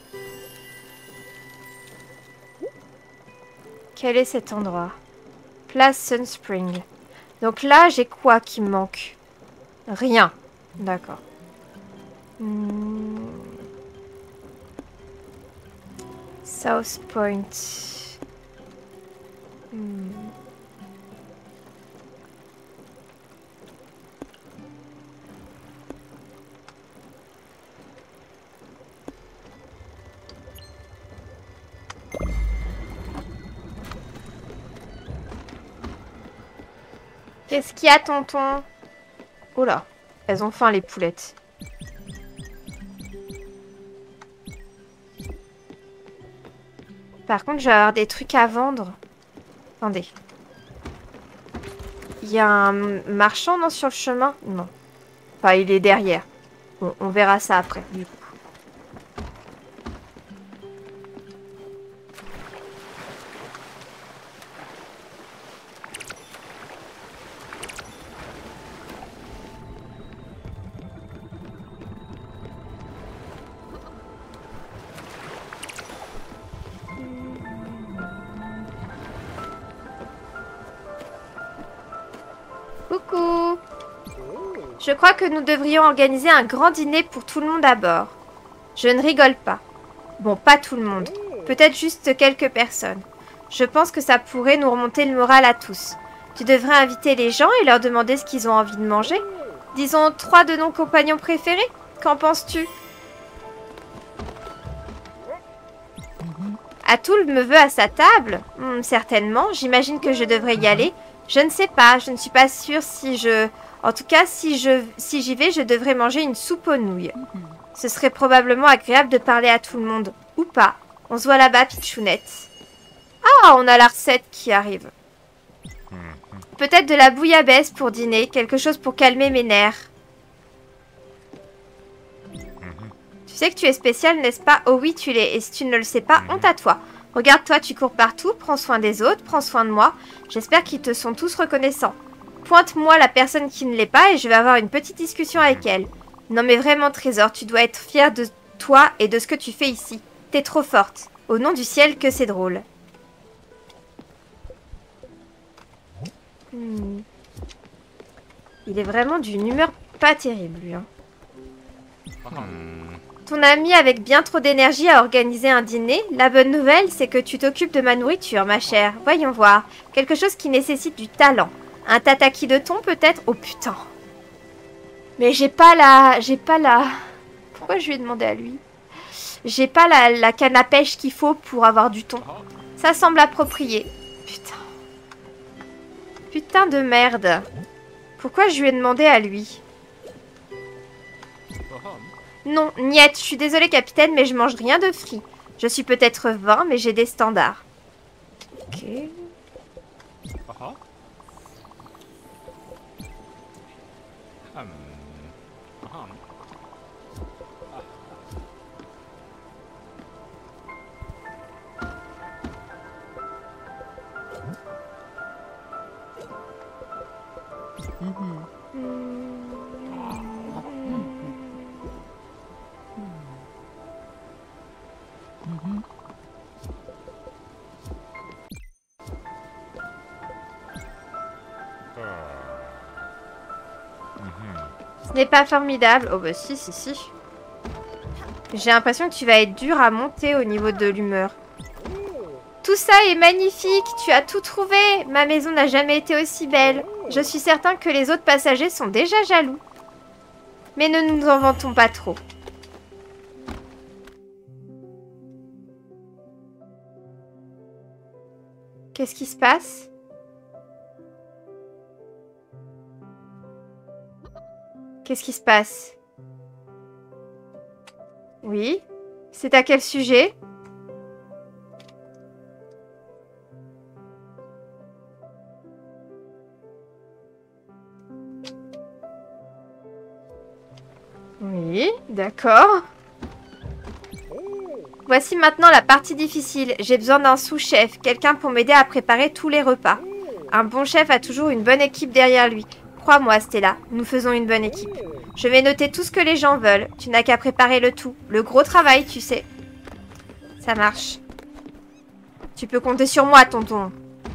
Quel est cet endroit? Place Sunspring. Donc là, j'ai quoi qui me manque? Rien. D'accord. South Point. Qu'est-ce qu'il y a, tonton? Oh là, elles ont faim, les poulettes. Par contre, je vais avoir des trucs à vendre. Attendez. Il y a un marchand, non, sur le chemin? Non. Enfin, il est derrière. Bon, on verra ça après, du coup. Coucou. Je crois que nous devrions organiser un grand dîner pour tout le monde à bord. Je ne rigole pas. Bon, pas tout le monde. Peut-être juste quelques personnes. Je pense que ça pourrait nous remonter le moral à tous. Tu devrais inviter les gens et leur demander ce qu'ils ont envie de manger. Disons 3 de nos compagnons préférés. Qu'en penses-tu? Atul me veut à sa table? Certainement. J'imagine que je devrais y aller. Je ne sais pas. Je ne suis pas sûre si je... En tout cas, si j'y vais, je devrais manger une soupe aux nouilles. Ce serait probablement agréable de parler à tout le monde. Ou pas. On se voit là-bas, Pichounette. Ah, on a la recette qui arrive. Peut-être de la bouillabaisse pour dîner. Quelque chose pour calmer mes nerfs. Tu sais que tu es spécial, n'est-ce pas? Oh oui, tu l'es. Et si tu ne le sais pas, honte à toi. Regarde-toi, tu cours partout. Prends soin des autres. Prends soin de moi. J'espère qu'ils te sont tous reconnaissants. Pointe-moi la personne qui ne l'est pas et je vais avoir une petite discussion avec elle. Non mais vraiment, Trésor, tu dois être fière de toi et de ce que tu fais ici. T'es trop forte. Au nom du ciel, que c'est drôle. Il est vraiment d'une humeur pas terrible, lui. Hein. Ton ami avec bien trop d'énergie a organisé un dîner. La bonne nouvelle, c'est que tu t'occupes de ma nourriture, ma chère. Voyons voir. Quelque chose qui nécessite du talent. Un tataki de thon, peut-être? Oh putain. Mais j'ai pas la... Pourquoi je lui ai demandé à lui? J'ai pas la canne à pêche qu'il faut pour avoir du thon. Ça semble approprié. Putain. Putain de merde. Pourquoi je lui ai demandé à lui? Non, niette, je suis désolée capitaine, mais je mange rien de frit. Je suis peut-être 20, mais j'ai des standards. Ok. Ce n'est pas formidable. Oh bah si, si, si. J'ai l'impression que tu vas être dur à monter au niveau de l'humeur. Tout ça est magnifique, tu as tout trouvé. Ma maison n'a jamais été aussi belle. Je suis certain que les autres passagers sont déjà jaloux. Mais ne nous en vantons pas trop. Qu'est-ce qui se passe? Qu'est-ce qui se passe? Oui? C'est à quel sujet? Oui, d'accord. Voici maintenant la partie difficile. J'ai besoin d'un sous-chef, quelqu'un pour m'aider à préparer tous les repas. Un bon chef a toujours une bonne équipe derrière lui. Crois-moi, Stella, nous faisons une bonne équipe. Je vais noter tout ce que les gens veulent. Tu n'as qu'à préparer le tout. Le gros travail, tu sais. Ça marche. Tu peux compter sur moi, tonton.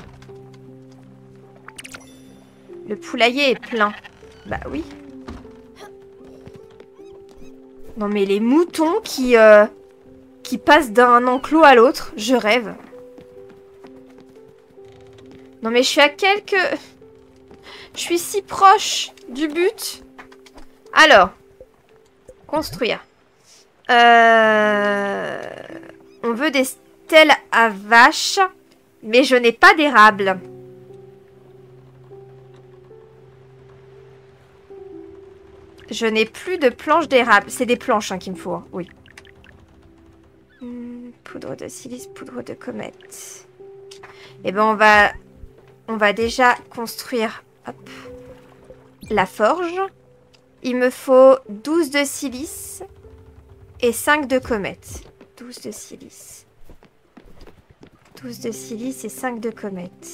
Le poulailler est plein. Bah oui. Non mais les moutons qui passent d'un enclos à l'autre, je rêve. Non mais je suis à quelques... Je suis si proche du but. Alors, construire. On veut des stèles à vaches, mais je n'ai pas d'érable. Je n'ai plus de planches d'érable. C'est des planches hein, qu'il me faut, hein. Oui. Poudre de silice, poudre de comète. Eh ben on va déjà construire hop, la forge. Il me faut 12 de silice et 5 de comète. 12 de silice. 12 de silice et 5 de comète.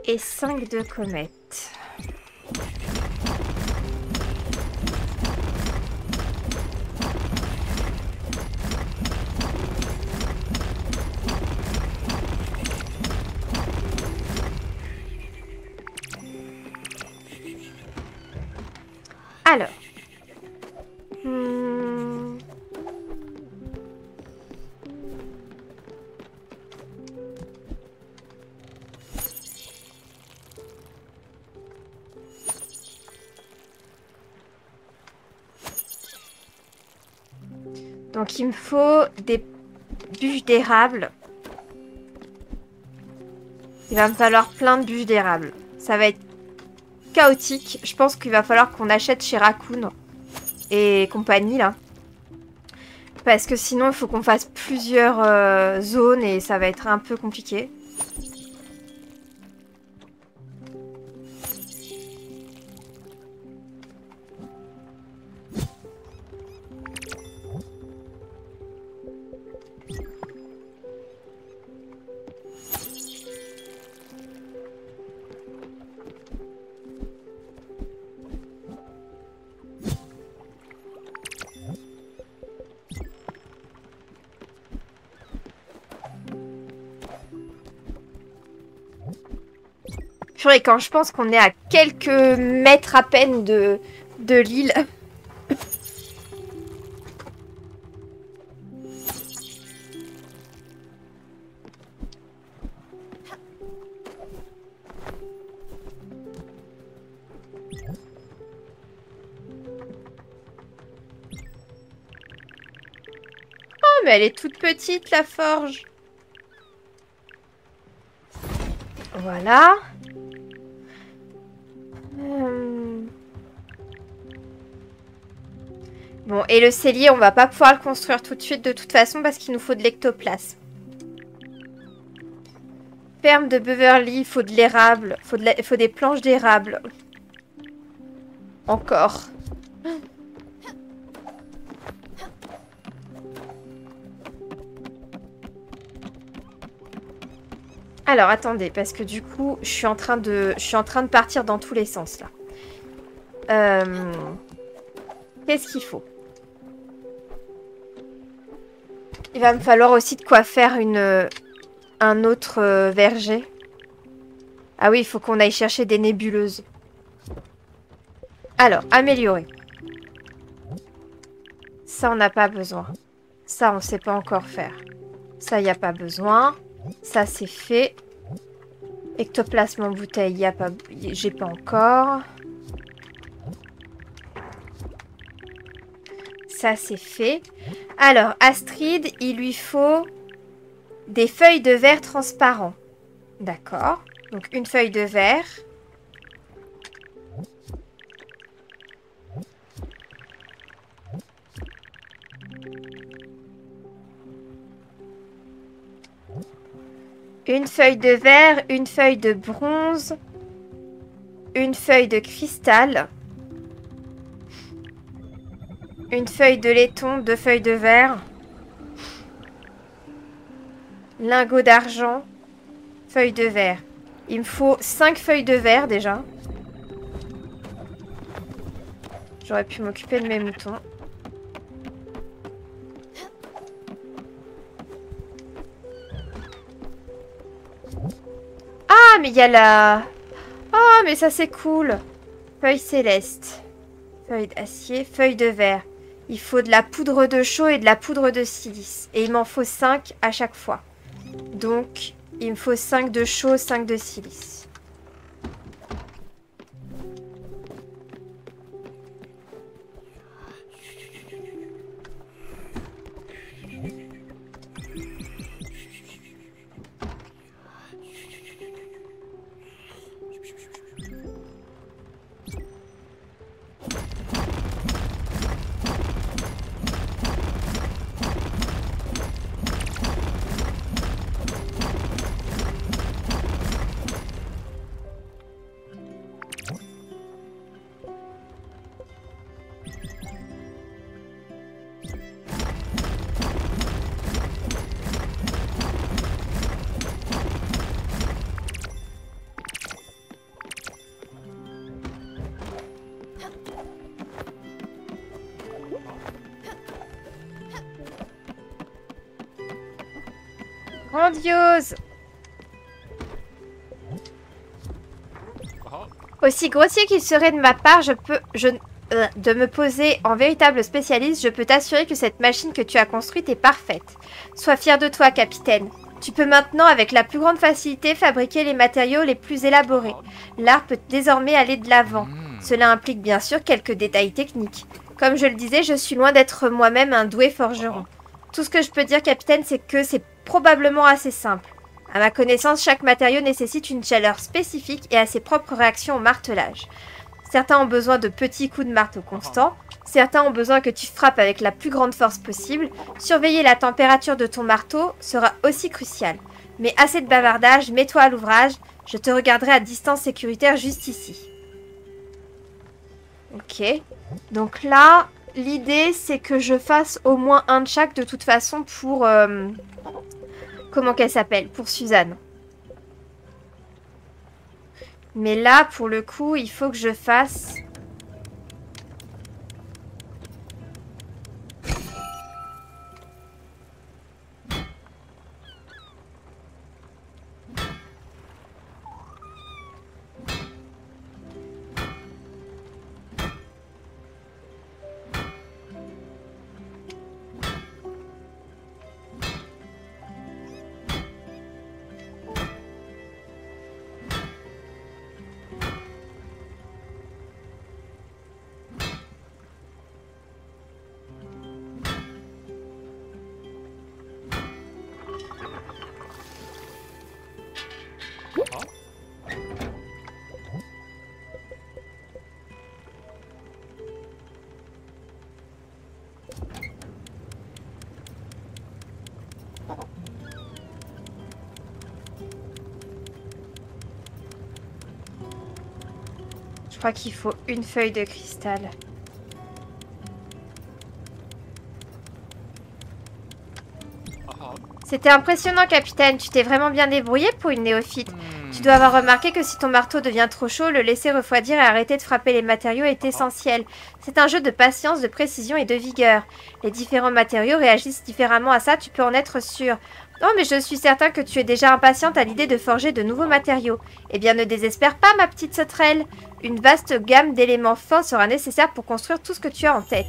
Et 5 de comète. Alors. Donc il me faut des bûches d'érable. Il va me falloir plein de bûches d'érable. Ça va être chaotique. Je pense qu'il va falloir qu'on achète chez Raccoon et compagnie là. Parce que sinon il faut qu'on fasse plusieurs zones et ça va être un peu compliqué. Et quand je pense qu'on est à quelques mètres à peine de l'île. Oh, mais elle est toute petite, la forge. Voilà. Bon, et le cellier, on va pas pouvoir le construire tout de suite de toute façon parce qu'il nous faut de l'ectoplasme. Ferme de Beverly, il faut de l'érable. Il faut des planches d'érable. Encore. Alors, attendez, parce que du coup, je suis en train de partir dans tous les sens, là. Qu'est-ce qu'il faut? Il va me falloir aussi de quoi faire un autre verger. Ah oui, il faut qu'on aille chercher des nébuleuses. Alors, améliorer. Ça, on n'a pas besoin. Ça, on ne sait pas encore faire. Ça, il n'y a pas besoin. Ça, c'est fait. Ectoplasme en bouteille, il y a pas... j'ai pas encore. Ça, c'est fait. Alors, Astrid, il lui faut des feuilles de verre transparents. D'accord. Donc, une feuille de verre. Une feuille de verre, une feuille de bronze, une feuille de cristal, une feuille de laiton, 2 feuilles de verre, lingot d'argent, feuille de verre. Il me faut 5 feuilles de verre déjà. J'aurais pu m'occuper de mes moutons. Ah, mais il y a la... Oh, mais ça c'est cool. Feuille céleste. Feuille d'acier, feuille de verre. Il faut de la poudre de chaux et de la poudre de silice. Et il m'en faut 5 à chaque fois. Donc, il me faut 5 de chaux, 5 de silice. Grandiose. Aussi grossier qu'il serait de ma part, de me poser en véritable spécialiste, je peux t'assurer que cette machine que tu as construite est parfaite. Sois fier de toi, capitaine. Tu peux maintenant, avec la plus grande facilité, fabriquer les matériaux les plus élaborés. L'art peut désormais aller de l'avant. Cela implique bien sûr quelques détails techniques. Comme je le disais, je suis loin d'être moi-même un doué forgeron. Tout ce que je peux dire, capitaine, c'est que c'est probablement assez simple. À ma connaissance, chaque matériau nécessite une chaleur spécifique et a ses propres réactions au martelage. Certains ont besoin de petits coups de marteau constants, certains ont besoin que tu frappes avec la plus grande force possible. Surveiller la température de ton marteau sera aussi crucial. Mais assez de bavardage, mets-toi à l'ouvrage, je te regarderai à distance sécuritaire juste ici. Ok, donc là, l'idée c'est que je fasse au moins un de chaque de toute façon pour... comment qu'elle s'appelle? Pour Suzanne. Mais là, pour le coup, il faut que je fasse... Je crois qu'il faut une feuille de cristal. C'était impressionnant, capitaine. Tu t'es vraiment bien débrouillé pour une néophyte. Tu dois avoir remarqué que si ton marteau devient trop chaud, le laisser refroidir et arrêter de frapper les matériaux est essentiel. C'est un jeu de patience, de précision et de vigueur. Les différents matériaux réagissent différemment à ça, tu peux en être sûr. Non, mais je suis certain que tu es déjà impatiente à l'idée de forger de nouveaux matériaux. Eh bien, ne désespère pas, ma petite sauterelle. Une vaste gamme d'éléments fins sera nécessaire pour construire tout ce que tu as en tête.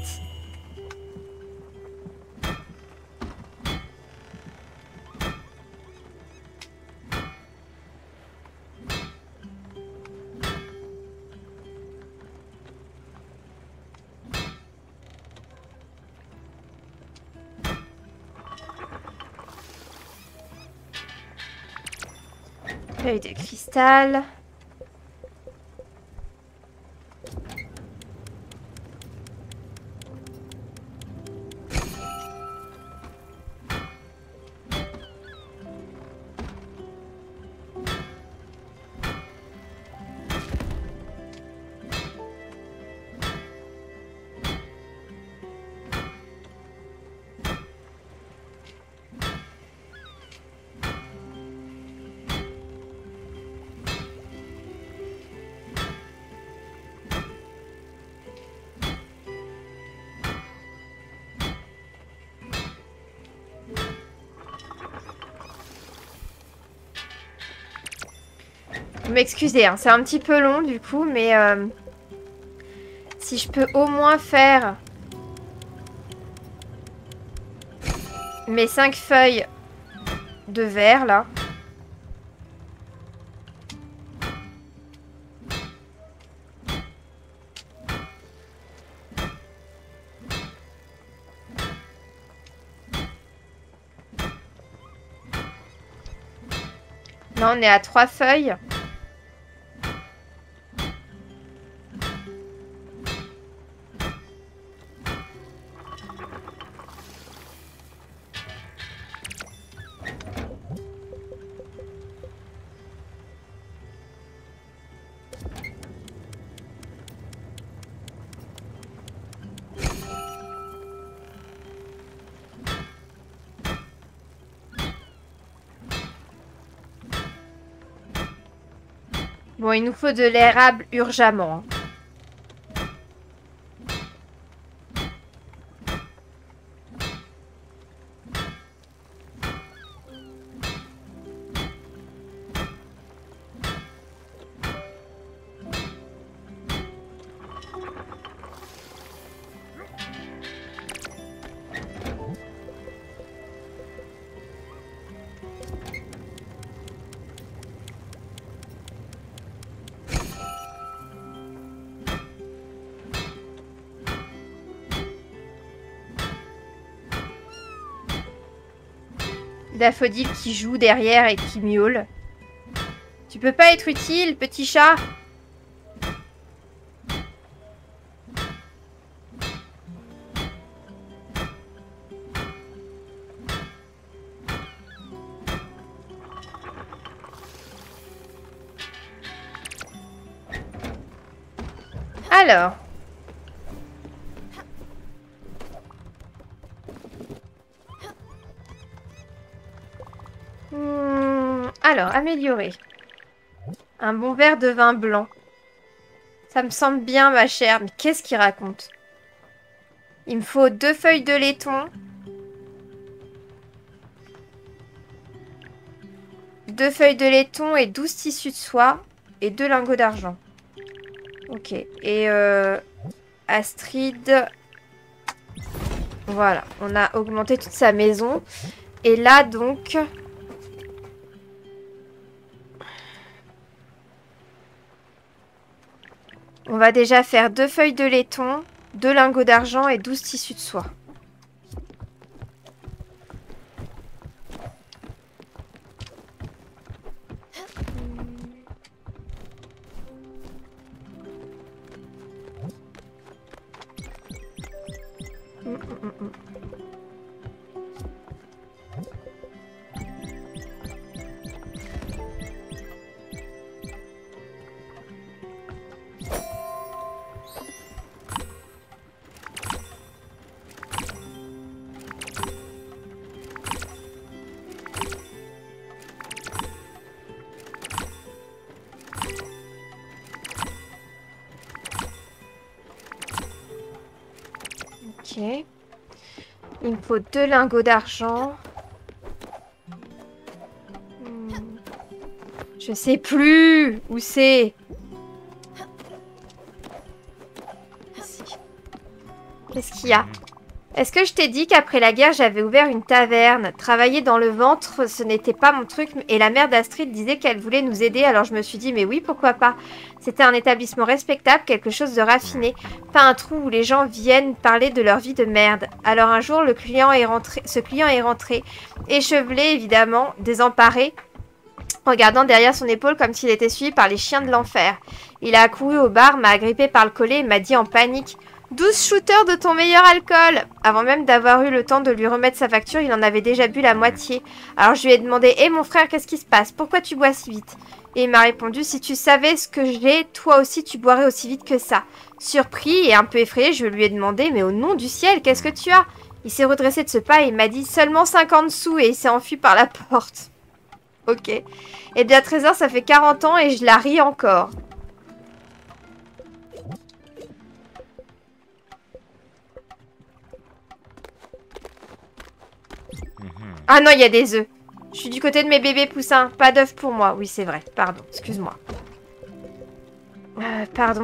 Feuille de cristal. Vous m'excusez, hein, c'est un petit peu long du coup, mais si je peux au moins faire mes 5 feuilles de verre là. Là on est à 3 feuilles. Bon, il nous faut de l'érable urgemment. Daffodil qui joue derrière et qui miaule. Tu peux pas être utile, petit chat? Alors. Alors, améliorer. Un bon verre de vin blanc. Ça me semble bien, ma chère. Mais qu'est-ce qu'il raconte? Il me faut 2 feuilles de laiton. 2 feuilles de laiton et 12 tissus de soie. Et 2 lingots d'argent. Ok. Et Astrid... Voilà. On a augmenté toute sa maison. Et là, donc... On va déjà faire 2 feuilles de laiton, 2 lingots d'argent et 12 tissus de soie. Ok. Il me faut 2 lingots d'argent. Je sais plus où c'est. Qu'est-ce qu'il y a? Est-ce que je t'ai dit qu'après la guerre, j'avais ouvert une taverne? Travailler dans le ventre, ce n'était pas mon truc. Et la mère d'Astrid disait qu'elle voulait nous aider. Alors je me suis dit, mais oui, pourquoi pas? C'était un établissement respectable, quelque chose de raffiné. Pas un trou où les gens viennent parler de leur vie de merde. Alors un jour, ce client est rentré, échevelé évidemment, désemparé, regardant derrière son épaule comme s'il était suivi par les chiens de l'enfer. Il a accouru au bar, m'a agrippé par le collet et m'a dit en panique: 12 shooters de ton meilleur alcool! Avant même d'avoir eu le temps de lui remettre sa facture, il en avait déjà bu la moitié. Alors je lui ai demandé: hé mon frère, qu'est-ce qui se passe? Pourquoi tu bois si vite? Et il m'a répondu: si tu savais ce que j'ai, toi aussi tu boirais aussi vite que ça. Surpris et un peu effrayé, je lui ai demandé: mais au nom du ciel, qu'est-ce que tu as? Il s'est redressé de ce pas et il m'a dit: seulement 50 sous, et il s'est enfui par la porte. Ok. Et bien Trésor, ça fait 40 ans et je la ris encore. Ah non, il y a des œufs. Je suis du côté de mes bébés poussins. Pas d'œufs pour moi. Oui, c'est vrai. Pardon, excuse-moi. Pardon.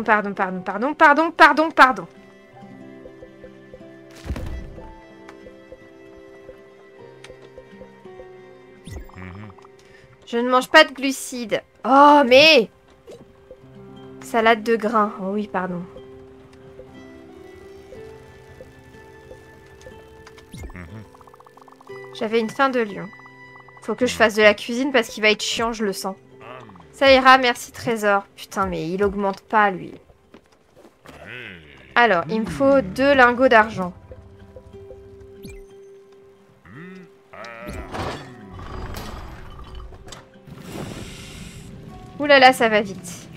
Je ne mange pas de glucides. Oh, mais... Salade de grains. Oh oui, pardon. J'avais une faim de lion. Faut que je fasse de la cuisine parce qu'il va être chiant, je le sens. Ça ira, merci Trésor. Putain, mais il augmente pas, lui. Alors, il me faut 2 lingots d'argent. Ouh là là, ça va vite.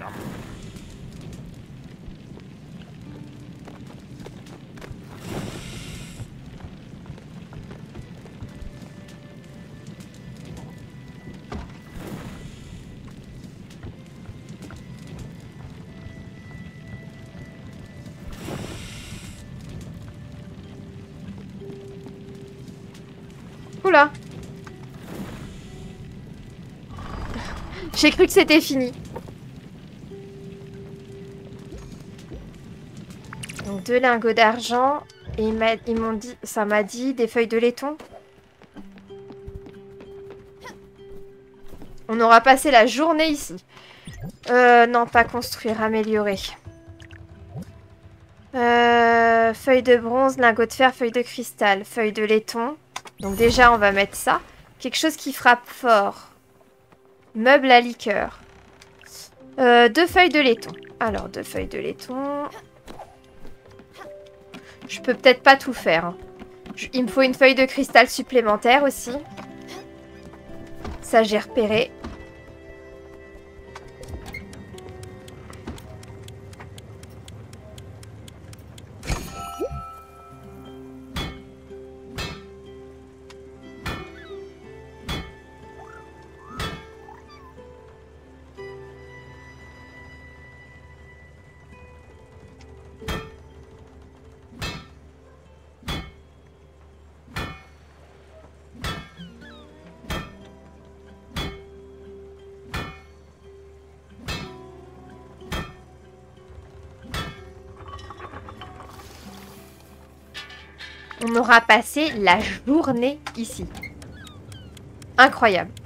Oula. J'ai cru que c'était fini. Donc 2 lingots d'argent. Et ils m'ont dit, ça m'a dit des feuilles de laiton. On aura passé la journée ici. Non, pas construire, améliorer. Feuilles de bronze, lingots de fer, feuilles de cristal, feuilles de laiton. Donc déjà, on va mettre ça. Quelque chose qui frappe fort. Meuble à liqueur. 2 feuilles de laiton. Alors, 2 feuilles de laiton. Je peux peut-être pas tout faire. Hein. Il me faut une feuille de cristal supplémentaire aussi. Ça, j'ai repéré. On aura passé la journée ici. Incroyable.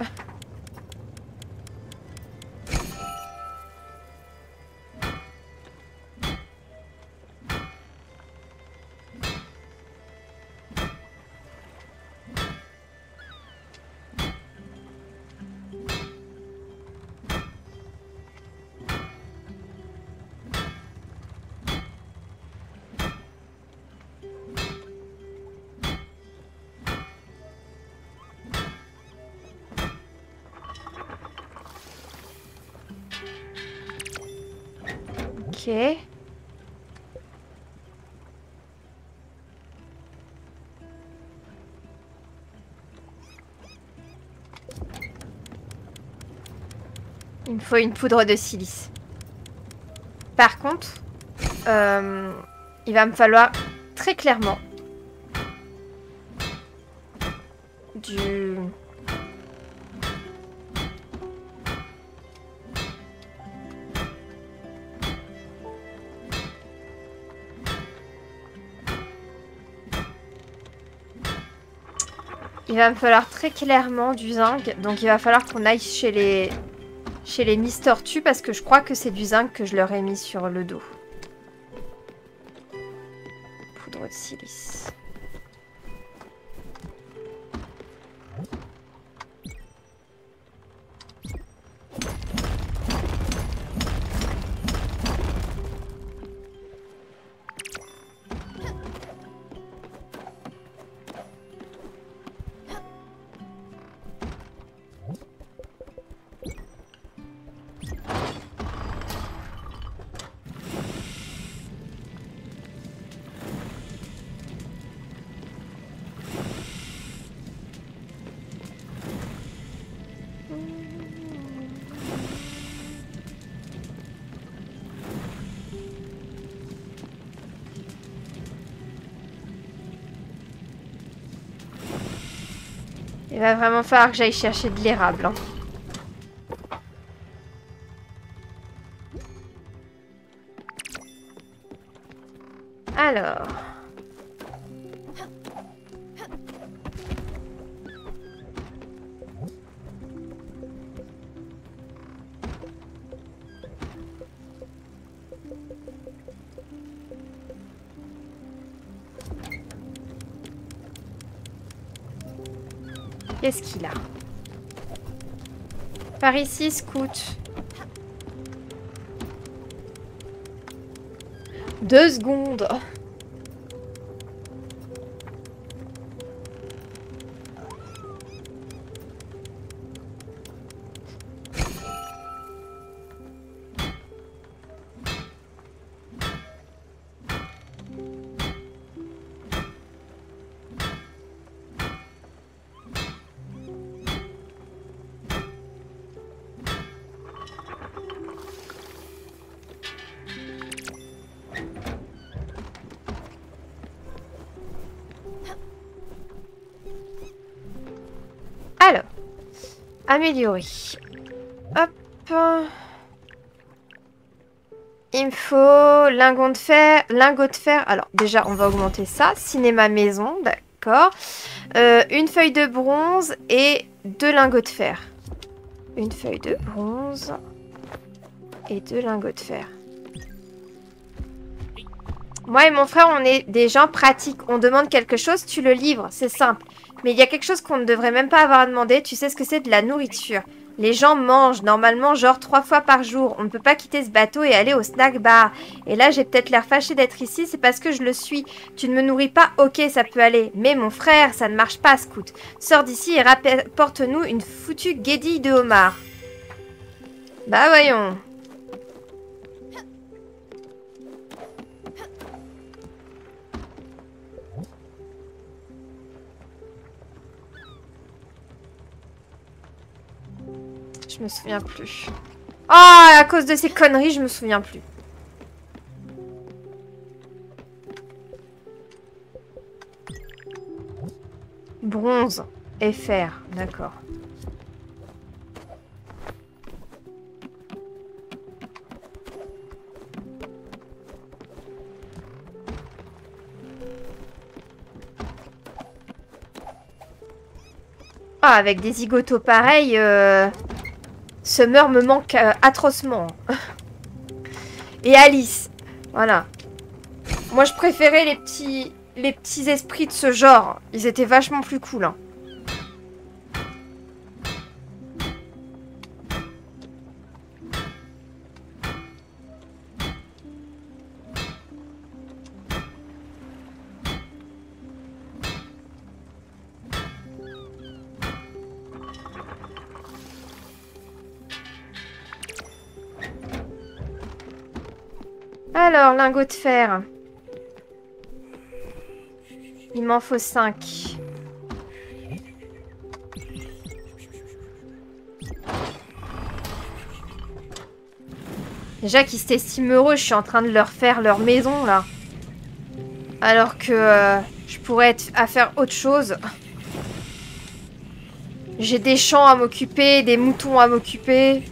Ok. Il me faut une poudre de silice. Par contre, il va me falloir très clairement du... Il va me falloir très clairement du zinc. Donc il va falloir qu'on aille chez les Miss Tortues parce que je crois que c'est du zinc que je leur ai mis sur le dos. Poudre de silice. Il va vraiment falloir que j'aille chercher de l'érable. Hein. Alors... Qu'est-ce qu'il a? Par ici, scout. 2 secondes. Alors, améliorer. Hop. Il me faut lingot de fer. Lingot de fer. Alors, déjà, on va augmenter ça. Cinéma maison, d'accord. Une feuille de bronze et 2 lingots de fer. Une feuille de bronze et 2 lingots de fer. Moi et mon frère, on est des gens pratiques. On demande quelque chose, tu le livres. C'est simple. Mais il y a quelque chose qu'on ne devrait même pas avoir à demander. Tu sais ce que c'est de la nourriture. Les gens mangent normalement genre 3 fois par jour. On ne peut pas quitter ce bateau et aller au snack bar. Et là, j'ai peut-être l'air fâchée d'être ici. C'est parce que je le suis. Tu ne me nourris pas? Ok, ça peut aller. Mais mon frère, ça ne marche pas, Scout. Sors d'ici et rapporte-nous une foutue guédille de homard. Bah voyons. Je me souviens plus. Oh, à cause de ces conneries, je me souviens plus. Bronze et fer, d'accord. Ah, avec des zigotos pareils, Summer me manque atrocement. Et Alice. Voilà. Moi, je préférais les petits esprits de ce genre. Ils étaient vachement plus cool. Hein. Alors, lingot de fer. Il m'en faut 5. Déjà qu'ils s'estiment heureux, je suis en train de leur faire leur maison, là. Alors que je pourrais être à faire autre chose. J'ai des champs à m'occuper, des moutons à m'occuper.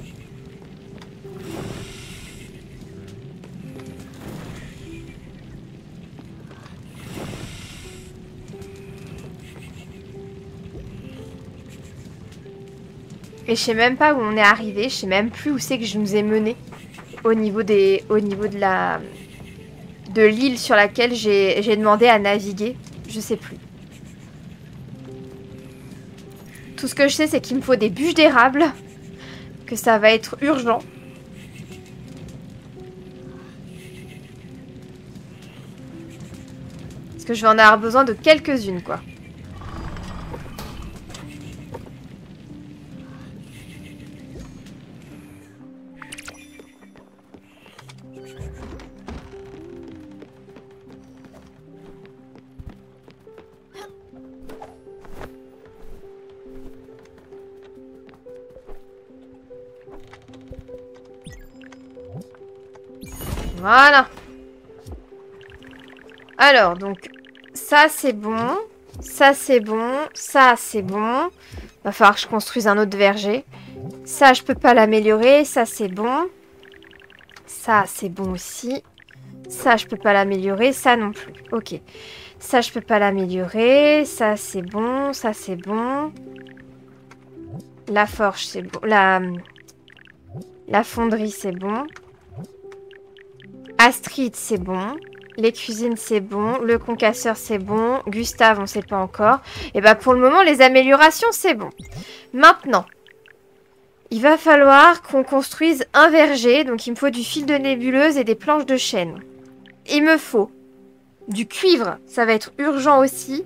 Et je sais même pas où on est arrivé, je sais même plus où c'est que je nous ai menés au niveau de l'île sur laquelle j'ai demandé à naviguer. Je sais plus. Tout ce que je sais, c'est qu'il me faut des bûches d'érable, que ça va être urgent. Parce que je vais en avoir besoin de quelques-unes, quoi. Voilà. Alors, donc, ça c'est bon. Ça c'est bon. Ça c'est bon. Va falloir que je construise un autre verger. Ça, je peux pas l'améliorer. Ça c'est bon. Ça c'est bon aussi. Ça, je peux pas l'améliorer. Ça non plus. Ok. Ça, je peux pas l'améliorer. Ça c'est bon. Ça c'est bon. La forge c'est bon. La fonderie c'est bon. Astrid, c'est bon. Les cuisines, c'est bon. Le concasseur, c'est bon. Gustave, on sait pas encore. Et bah pour le moment, les améliorations, c'est bon. Maintenant, il va falloir qu'on construise un verger. Donc il me faut du fil de nébuleuse et des planches de chêne. Il me faut du cuivre. Ça va être urgent aussi.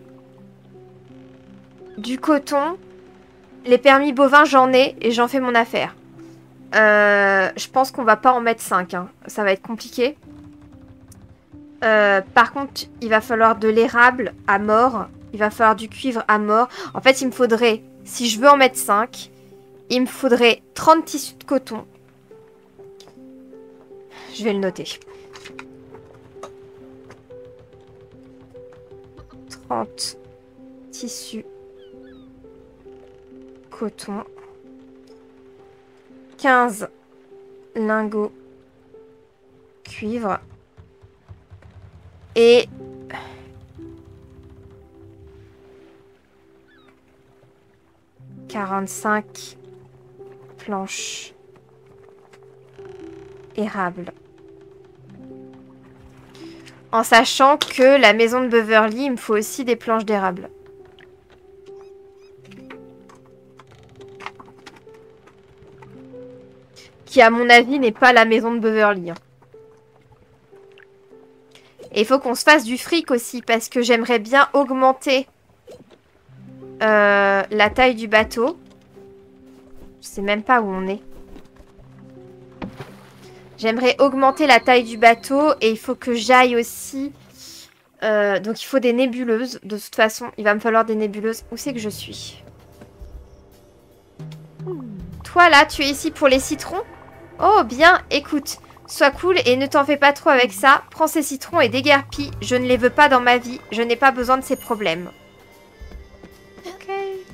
Du coton. Les permis bovins, j'en ai et j'en fais mon affaire. Je pense qu'on va pas en mettre 5. Hein. Ça va être compliqué. Par contre, il va falloir de l'érable à mort. Il va falloir du cuivre à mort. En fait, il me faudrait, si je veux en mettre 5, il me faudrait 30 tissus de coton. Je vais le noter. 30 tissus coton. 15 lingots cuivre. Et 45 planches érables. En sachant que la maison de Beverly, il me faut aussi des planches d'érable. qui à mon avis n'est pas la maison de Beverly. Hein. Et il faut qu'on se fasse du fric aussi, parce que j'aimerais bien augmenter la taille du bateau. Je sais même pas où on est. J'aimerais augmenter la taille du bateau et il faut que j'aille aussi... donc il faut des nébuleuses. De toute façon, il va me falloir des nébuleuses. Où c'est que je suis? Toi là, tu es ici pour les citrons? Oh bien, écoute. Sois cool et ne t'en fais pas trop avec ça. Prends ces citrons et déguerpis. Je ne les veux pas dans ma vie. Je n'ai pas besoin de ces problèmes. Ok.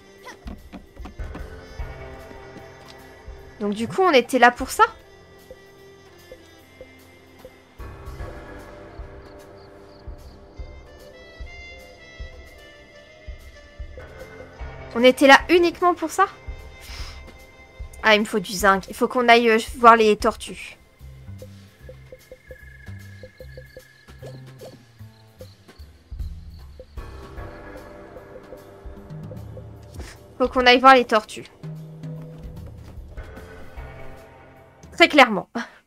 Donc du coup, on était là pour ça? On était là uniquement pour ça? Ah, il me faut du zinc. Il faut qu'on aille voir les tortues. Faut qu'on aille voir les tortues. Très clairement.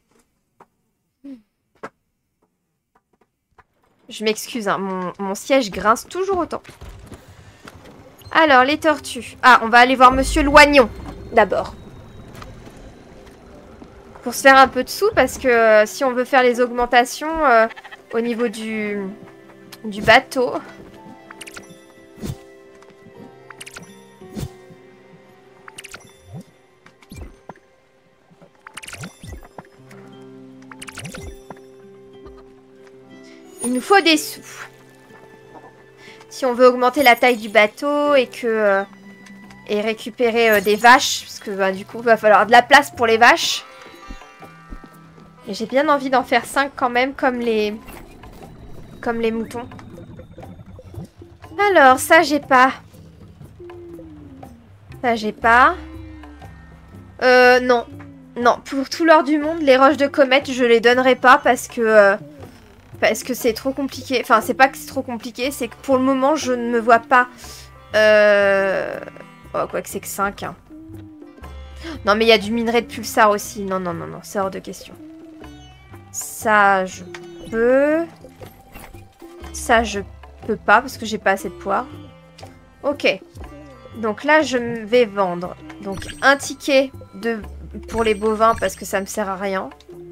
Je m'excuse, hein, mon siège grince toujours autant. Alors, les tortues. Ah, on va aller voir Monsieur Loignon, d'abord. Pour se faire un peu de sous, parce que si on veut faire les augmentations au niveau du bateau... Il nous faut des sous. Si on veut augmenter la taille du bateau et que et récupérer des vaches, parce que bah, du coup, il va falloir de la place pour les vaches. Et j'ai bien envie d'en faire 5 quand même, comme les moutons. Alors, ça, j'ai pas. Ça, j'ai pas. Non. Non, pour tout l'or du monde, les roches de comète, je les donnerai pas parce que c'est trop compliqué. Enfin, c'est pas que c'est trop compliqué, c'est que pour le moment, je ne me vois pas... Oh, quoi que c'est que 5. Hein. Non, mais il y a du minerai de pulsar aussi. Non, non, non, non, c'est hors de question. Ça, je peux... Ça, je peux pas parce que j'ai pas assez de poire. Ok. Donc là, je vais vendre. Donc, un ticket pour les bovins parce que ça me sert à rien.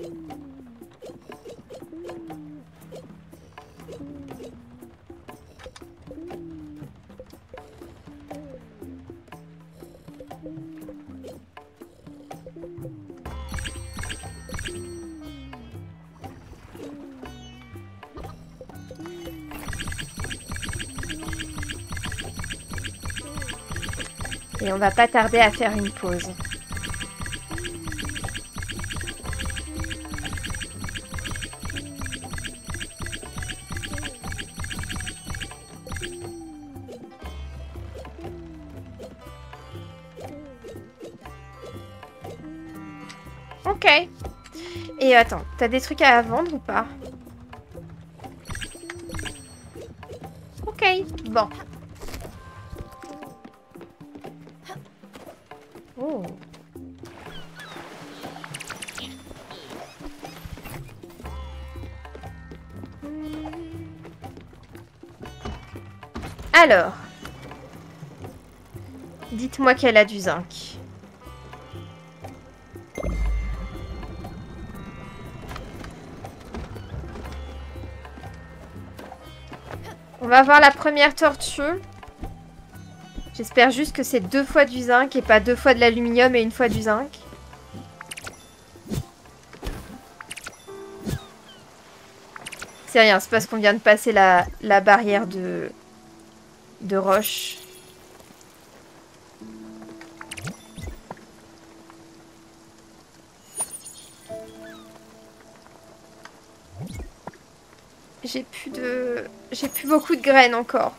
Et on va pas tarder à faire une pause. Ok. Et attends, t'as des trucs à vendre ou pas? Ok, bon. Oh. Alors. Dites-moi qu'elle a du zinc. On va voir la première tortue. J'espère juste que c'est 2 fois du zinc et pas 2 fois de l'aluminium et 1 fois du zinc. C'est rien, c'est parce qu'on vient de passer la barrière de roche. J'ai plus beaucoup de graines encore.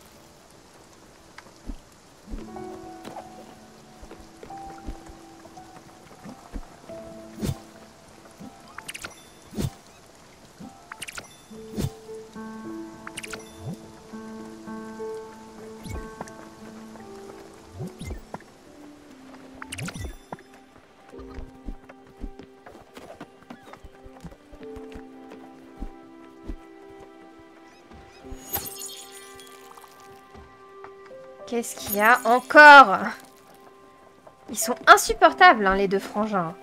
Qu'est-ce qu'il y a encore? Ils sont insupportables, hein, les deux frangins.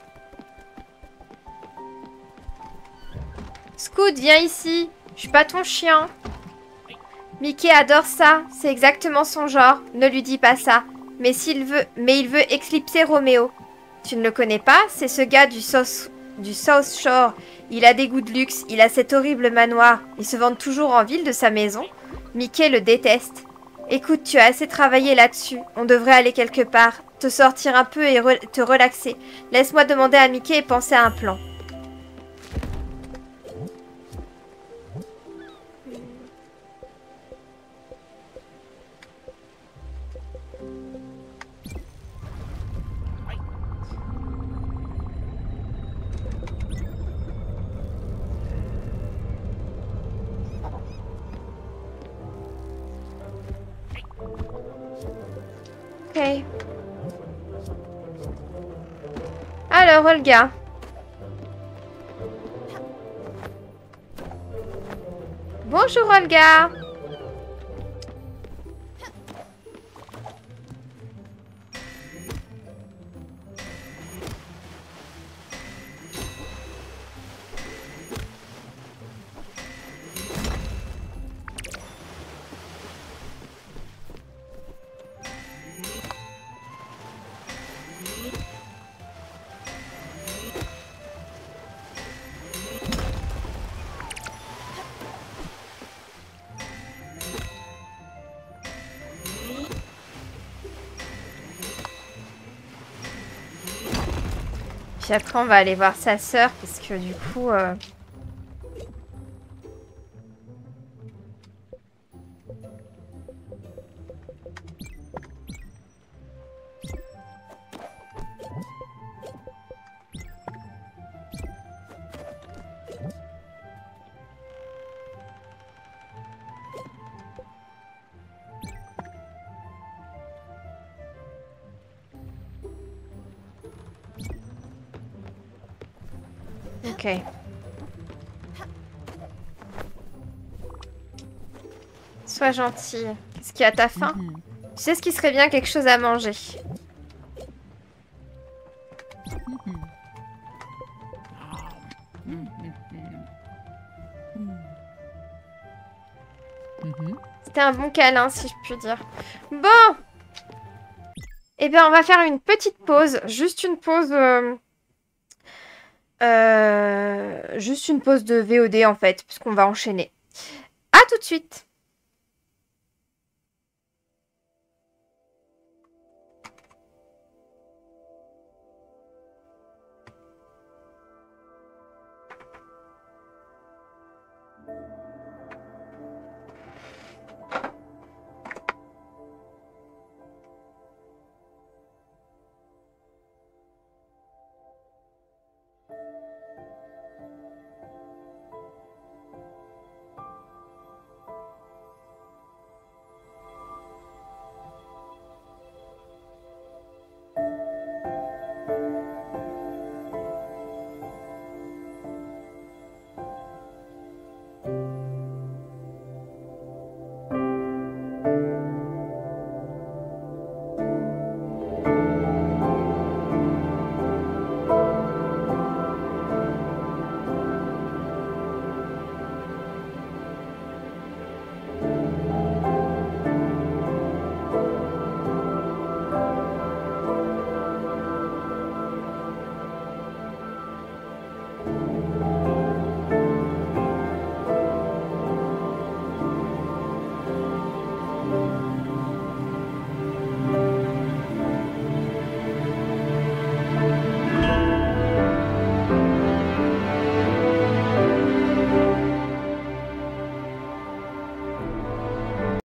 Scoot, viens ici. Je suis pas ton chien. Mickey adore ça. C'est exactement son genre. Ne lui dis pas ça. Mais il veut éclipser Roméo. Tu ne le connais pas? C'est ce gars du South Shore. Il a des goûts de luxe. Il a cet horrible manoir. Il se vante toujours en ville de sa maison. Mickey le déteste. Écoute, tu as assez travaillé là-dessus. On devrait aller quelque part. Te sortir un peu et te relaxer. Laisse-moi demander à Mickey et penser à un plan. Ok. Alors, Olga. Bonjour, Olga. Puis après, on va aller voir sa sœur, parce que du coup... Ok. Sois gentil. Qu'est-ce qu'il y a, t'as faim? Tu sais ce qui serait bien, quelque chose à manger. C'était un bon câlin, si je puis dire. Bon! Eh bien, on va faire une petite pause. Juste une pause... juste une pause de VOD, en fait, puisqu'on va enchaîner. À tout de suite!